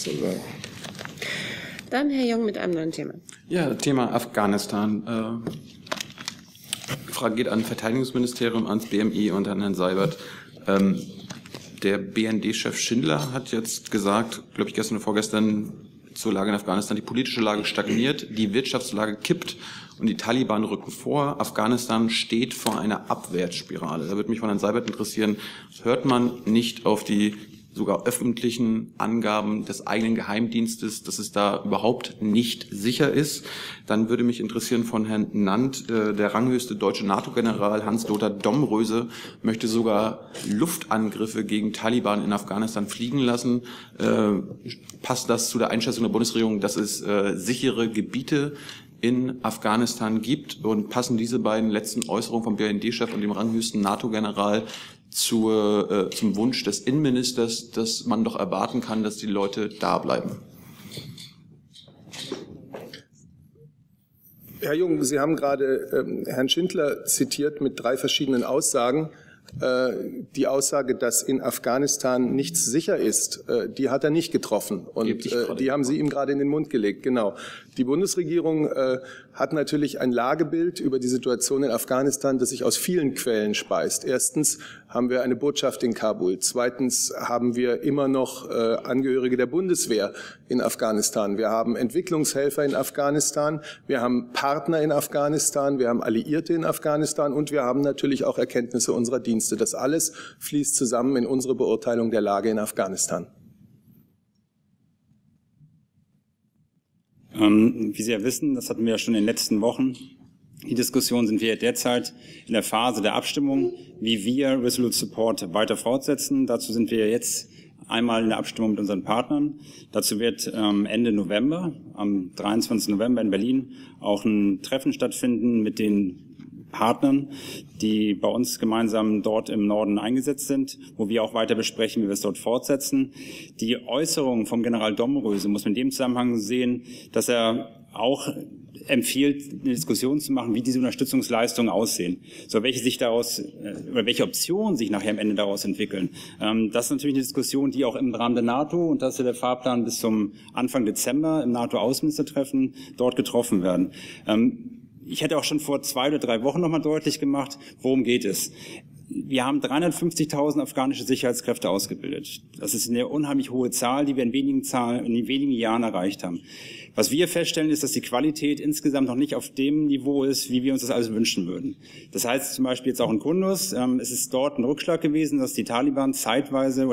Dann Herr Jung mit einem neuen Thema. Ja, Thema Afghanistan. Die Frage geht an das Verteidigungsministerium, ans BMI und an Herrn Seibert. Der BND-Chef Schindler hat jetzt gesagt, glaube ich gestern oder vorgestern, zur Lage in Afghanistan, die politische Lage stagniert, die Wirtschaftslage kippt und die Taliban rücken vor. Afghanistan steht vor einer Abwärtsspirale. Da würde mich von Herrn Seibert interessieren, hört man nicht auf die sogar öffentlichen Angaben des eigenen Geheimdienstes, dass es da überhaupt nicht sicher ist. Dann würde mich interessieren von Herrn Nant, der ranghöchste deutsche NATO-General Hans-Lothar Domröse möchte sogar Luftangriffe gegen Taliban in Afghanistan fliegen lassen. Passt das zu der Einschätzung der Bundesregierung, dass es sichere Gebiete in Afghanistan gibt? Und passen diese beiden letzten Äußerungen vom BND-Chef und dem ranghöchsten NATO-General zum Wunsch des Innenministers, dass man doch erwarten kann, dass die Leute da bleiben? Herr Jung, Sie haben gerade Herrn Schindler zitiert mit 3 verschiedenen Aussagen. Die Aussage, dass in Afghanistan nichts sicher ist, die hat er nicht getroffen. Und die haben Sie ihm gerade in den Mund gelegt. Genau. Die Bundesregierung hat natürlich ein Lagebild über die Situation in Afghanistan, das sich aus vielen Quellen speist. Erstens haben wir eine Botschaft in Kabul. Zweitens haben wir immer noch Angehörige der Bundeswehr in Afghanistan. Wir haben Entwicklungshelfer in Afghanistan. Wir haben Partner in Afghanistan. Wir haben Alliierte in Afghanistan. Und wir haben natürlich auch Erkenntnisse unserer Dienste. Das alles fließt zusammen in unsere Beurteilung der Lage in Afghanistan. Wie Sie ja wissen, das hatten wir ja schon in den letzten Wochen, die Diskussion sind wir derzeit in der Phase der Abstimmung, wie wir Resolute Support weiter fortsetzen. Dazu sind wir jetzt einmal in der Abstimmung mit unseren Partnern. Dazu wird Ende November, am 23. November in Berlin, auch ein Treffen stattfinden mit den Partnern, die bei uns gemeinsam dort im Norden eingesetzt sind, wo wir auch weiter besprechen, wie wir es dort fortsetzen. Die Äußerung vom General Domröse muss man in dem Zusammenhang sehen, dass er auch empfiehlt, eine Diskussion zu machen, wie diese Unterstützungsleistungen aussehen. So, welche sich daraus, oder welche Optionen sich nachher am Ende daraus entwickeln. Das ist natürlich eine Diskussion, die auch im Rahmen der NATO, und das ist ja der Fahrplan bis zum Anfang Dezember im NATO-Außenministertreffen, dort getroffen werden. Ich hätte auch schon vor 2 oder 3 Wochen nochmal deutlich gemacht, worum geht es. Wir haben 350.000 afghanische Sicherheitskräfte ausgebildet. Das ist eine unheimlich hohe Zahl, die wir in wenigen Jahren erreicht haben. Was wir feststellen, ist, dass die Qualität insgesamt noch nicht auf dem Niveau ist, wie wir uns das alles wünschen würden. Das heißt zum Beispiel jetzt auch in Kunduz, es ist dort ein Rückschlag gewesen, dass den Taliban zeitweise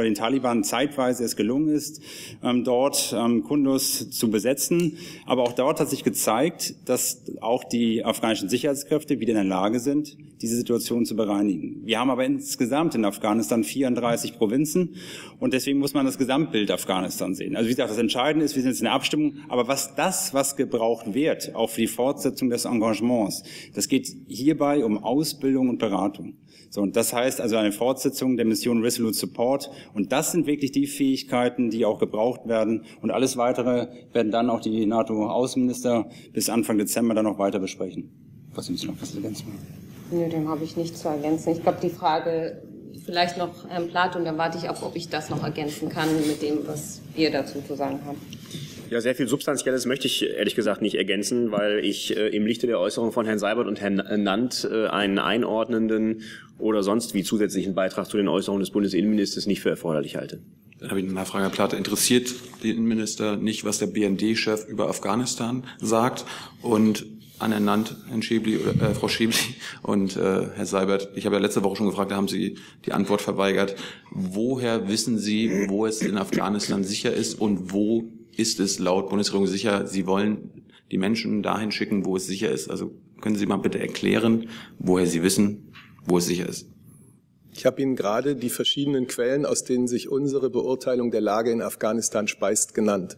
es gelungen ist, dort Kunduz zu besetzen. Aber auch dort hat sich gezeigt, dass auch die afghanischen Sicherheitskräfte wieder in der Lage sind, diese Situation zu bereinigen. Wir haben aber insgesamt in Afghanistan 34 Provinzen und deswegen muss man das Gesamtbild Afghanistan sehen. Also wie gesagt, das Entscheidende ist, wir sind jetzt in der Abstimmung, aber was gebraucht wird, auch für die Fortsetzung des Engagements, das geht hierbei um Ausbildung und Beratung. So, und das heißt also eine Fortsetzung der Mission Resolute Support, und das sind wirklich die Fähigkeiten, die auch gebraucht werden, und alles Weitere werden dann auch die NATO-Außenminister bis Anfang Dezember dann noch weiter besprechen. Was sind Sie noch was ergänzen? Nö, dem habe ich nichts zu ergänzen. Ich glaube, die Frage vielleicht noch Herrn Plath, und dann warte ich auf, ob ich das noch ergänzen kann mit dem, was wir dazu zu sagen haben. Ja, sehr viel Substanzielles möchte ich ehrlich gesagt nicht ergänzen, weil ich im Lichte der Äußerungen von Herrn Seibert und Herrn Nant einen einordnenden oder sonst wie zusätzlichen Beitrag zu den Äußerungen des Bundesinnenministers nicht für erforderlich halte. Dann habe ich eine Nachfrage, Herr Plath. Interessiert den Innenminister nicht, was der BND-Chef über Afghanistan sagt? Und an Herrn Nant, Herrn Schäbli, Frau Schäbli und Herr Seibert, ich habe ja letzte Woche schon gefragt, da haben Sie die Antwort verweigert. Woher wissen Sie, wo es in Afghanistan sicher ist und wo ist es laut Bundesregierung sicher? Sie wollen die Menschen dahin schicken, wo es sicher ist. Also können Sie mal bitte erklären, woher Sie wissen, wo es sicher ist? Ich habe Ihnen gerade die verschiedenen Quellen, aus denen sich unsere Beurteilung der Lage in Afghanistan speist, genannt.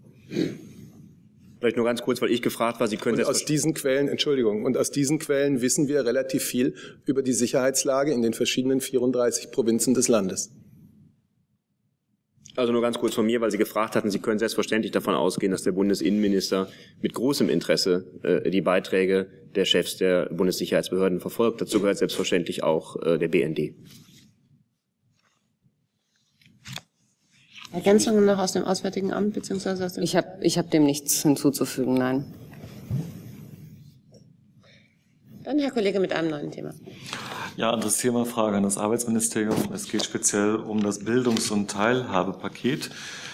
Vielleicht nur ganz kurz, weil ich gefragt war, Sie können und aus diesen Quellen wissen wir relativ viel über die Sicherheitslage in den verschiedenen 34 Provinzen des Landes. Also nur ganz kurz von mir, weil Sie gefragt hatten, Sie können selbstverständlich davon ausgehen, dass der Bundesinnenminister mit großem Interesse die Beiträge der Chefs der Bundessicherheitsbehörden verfolgt. Dazu gehört selbstverständlich auch der BND. Ergänzungen noch aus dem Auswärtigen Amt bzw. aus dem... Ich hab dem nichts hinzuzufügen, nein. Dann Herr Kollege mit einem neuen Thema. Ja, anderes Thema, Frage an das Arbeitsministerium. Es geht speziell um das Bildungs- und Teilhabepaket.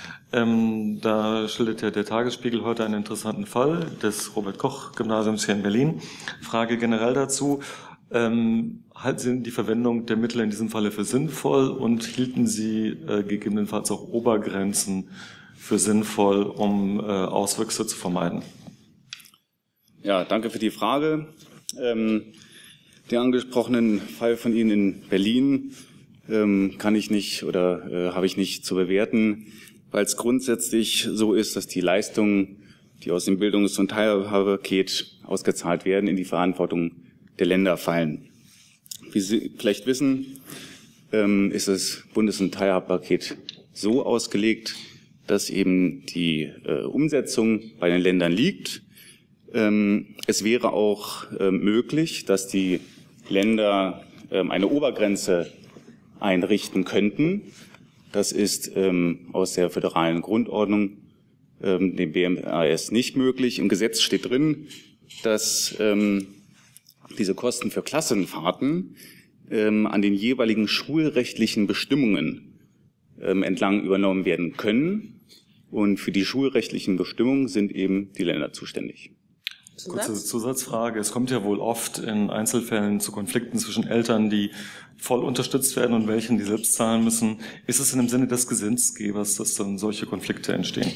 Da schildert ja der Tagesspiegel heute einen interessanten Fall des Robert-Koch-Gymnasiums hier in Berlin. Frage generell dazu. Halten Sie die Verwendung der Mittel in diesem Falle für sinnvoll und hielten Sie gegebenenfalls auch Obergrenzen für sinnvoll, um Auswüchse zu vermeiden? Ja, danke für die Frage. Den angesprochenen Fall von Ihnen in Berlin kann ich nicht oder habe ich nicht zu bewerten, weil es grundsätzlich so ist, dass die Leistungen, die aus dem Bildungs- und Teilhabepaket ausgezahlt werden, in die Verantwortung der Länder fallen. Wie Sie vielleicht wissen, ist das Bundes- und Teilhabepaket so ausgelegt, dass eben die Umsetzung bei den Ländern liegt. Es wäre auch möglich, dass die Länder eine Obergrenze einrichten könnten. Das ist aus der föderalen Grundordnung dem BMAS nicht möglich. Im Gesetz steht drin, dass diese Kosten für Klassenfahrten an den jeweiligen schulrechtlichen Bestimmungen entlang übernommen werden können. Und für die schulrechtlichen Bestimmungen sind eben die Länder zuständig. Kurze Zusatzfrage. Es kommt ja wohl oft in Einzelfällen zu Konflikten zwischen Eltern, die voll unterstützt werden und welchen, die selbst zahlen müssen. Ist es in dem Sinne des Gesetzgebers, dass dann solche Konflikte entstehen?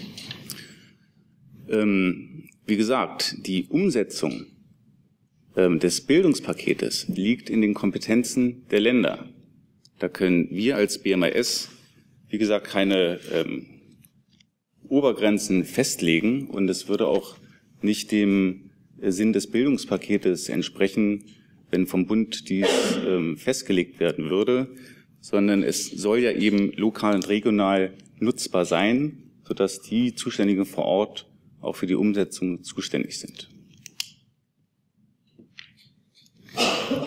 Wie gesagt, die Umsetzung des Bildungspaketes liegt in den Kompetenzen der Länder. Da können wir als BMAS, wie gesagt, keine Obergrenzen festlegen, und es würde auch nicht dem Sinn des Bildungspaketes entsprechen, wenn vom Bund dies festgelegt werden würde, sondern es soll ja eben lokal und regional nutzbar sein, sodass die Zuständigen vor Ort auch für die Umsetzung zuständig sind.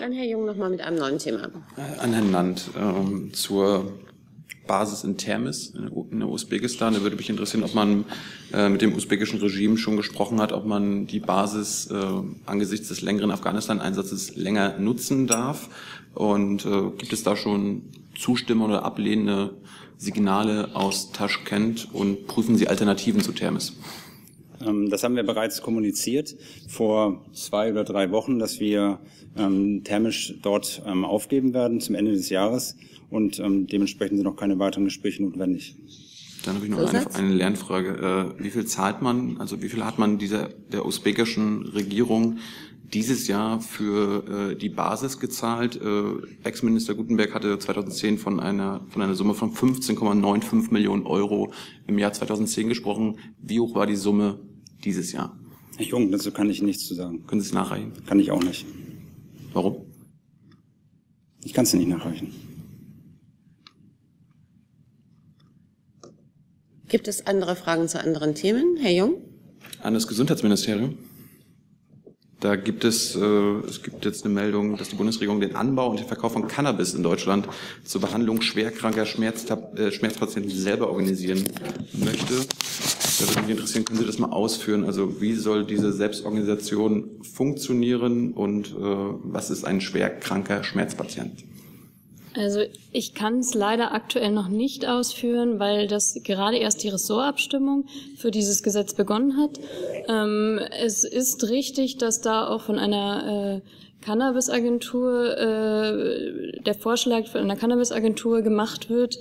Dann Herr Jung nochmal mit einem neuen Thema. An Herrn Nant zur Basis in Termis in Usbekistan. Da würde mich interessieren, ob man mit dem usbekischen Regime schon gesprochen hat, ob man die Basis angesichts des längeren Afghanistan-Einsatzes länger nutzen darf. Und gibt es da schon Zustimmung oder ablehnende Signale aus Taschkent und prüfen Sie Alternativen zu Termis? Das haben wir bereits kommuniziert vor 2 oder 3 Wochen, dass wir Termisch dort aufgeben werden zum Ende des Jahres und dementsprechend sind noch keine weiteren Gespräche notwendig. Dann habe ich noch eine Lernfrage. Wie viel zahlt man, also wie viel hat man der usbekischen Regierung dieses Jahr für die Basis gezahlt? Ex-Minister Gutenberg hatte 2010 von einer Summe von 15,95 Millionen Euro im Jahr 2010 gesprochen. Wie hoch war die Summe dieses Jahr? Herr Jung, dazu kann ich nichts zu sagen. Können Sie es nachreichen? Kann ich auch nicht. Warum? Ich kann es nicht nachreichen. Gibt es andere Fragen zu anderen Themen? Herr Jung? An das Gesundheitsministerium. Da gibt es gibt jetzt eine Meldung, dass die Bundesregierung den Anbau und den Verkauf von Cannabis in Deutschland zur Behandlung schwerkranker Schmerzpatienten selber organisieren möchte. Da würde mich interessieren, können Sie das mal ausführen? Also wie soll diese Selbstorganisation funktionieren und was ist ein schwerkranker Schmerzpatient? Also ich kann es leider aktuell noch nicht ausführen, weil das gerade erst die Ressortabstimmung für dieses Gesetz begonnen hat. Es ist richtig, dass da auch von einer Cannabisagentur der Vorschlag von einer Cannabisagentur gemacht wird.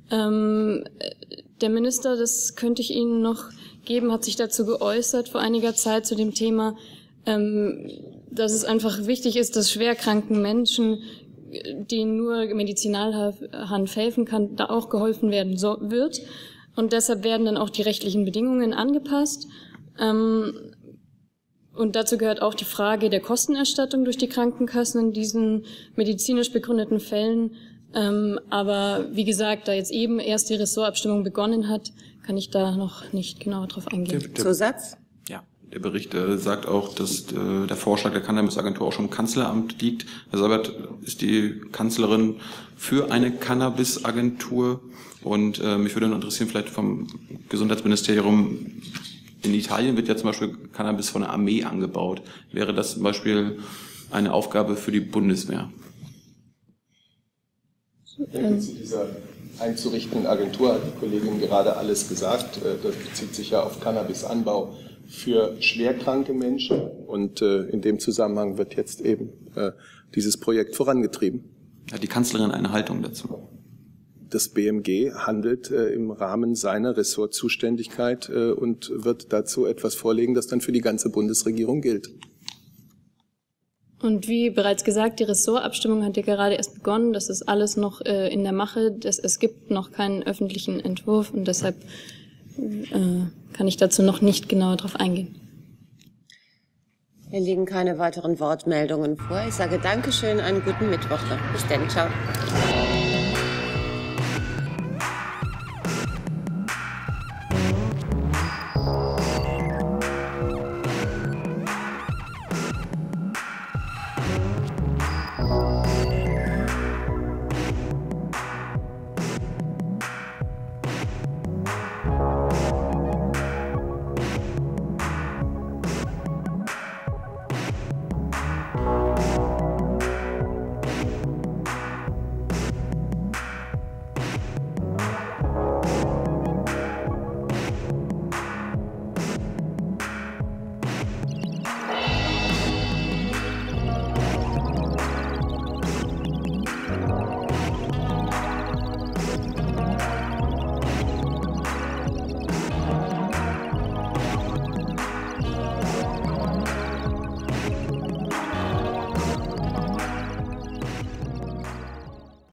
Der Minister, das könnte ich Ihnen noch geben, hat sich dazu geäußert vor einiger Zeit zu dem Thema, dass es einfach wichtig ist, dass schwerkranken Menschen, denen nur Medizinalhanf helfen kann, da auch geholfen werden wird. Und deshalb werden dann auch die rechtlichen Bedingungen angepasst. Und dazu gehört auch die Frage der Kostenerstattung durch die Krankenkassen in diesen medizinisch begründeten Fällen. Aber wie gesagt, da jetzt eben erst die Ressortabstimmung begonnen hat, kann ich da noch nicht genauer drauf eingehen. Zusatz? Ja. Der Bericht sagt auch, dass der Vorschlag der Cannabisagentur auch schon im Kanzleramt liegt. Herr Seibert ist die Kanzlerin für eine Cannabisagentur. Und mich würde noch interessieren, vielleicht vom Gesundheitsministerium, in Italien wird ja zum Beispiel Cannabis von der Armee angebaut. Wäre das zum Beispiel eine Aufgabe für die Bundeswehr? Zu dieser einzurichtenden Agentur hat die Kollegin gerade alles gesagt. Das bezieht sich ja auf Cannabisanbau für schwerkranke Menschen und in dem Zusammenhang wird jetzt eben dieses Projekt vorangetrieben. Hat die Kanzlerin eine Haltung dazu? Das BMG handelt im Rahmen seiner Ressortzuständigkeit und wird dazu etwas vorlegen, das dann für die ganze Bundesregierung gilt. Und wie bereits gesagt, die Ressortabstimmung hat ja gerade erst begonnen. Das ist alles noch in der Mache. Es gibt noch keinen öffentlichen Entwurf und deshalb kann ich dazu noch nicht genauer drauf eingehen. Hier liegen keine weiteren Wortmeldungen vor. Ich sage Dankeschön, einen guten Mittwoch. Bis dann, ciao.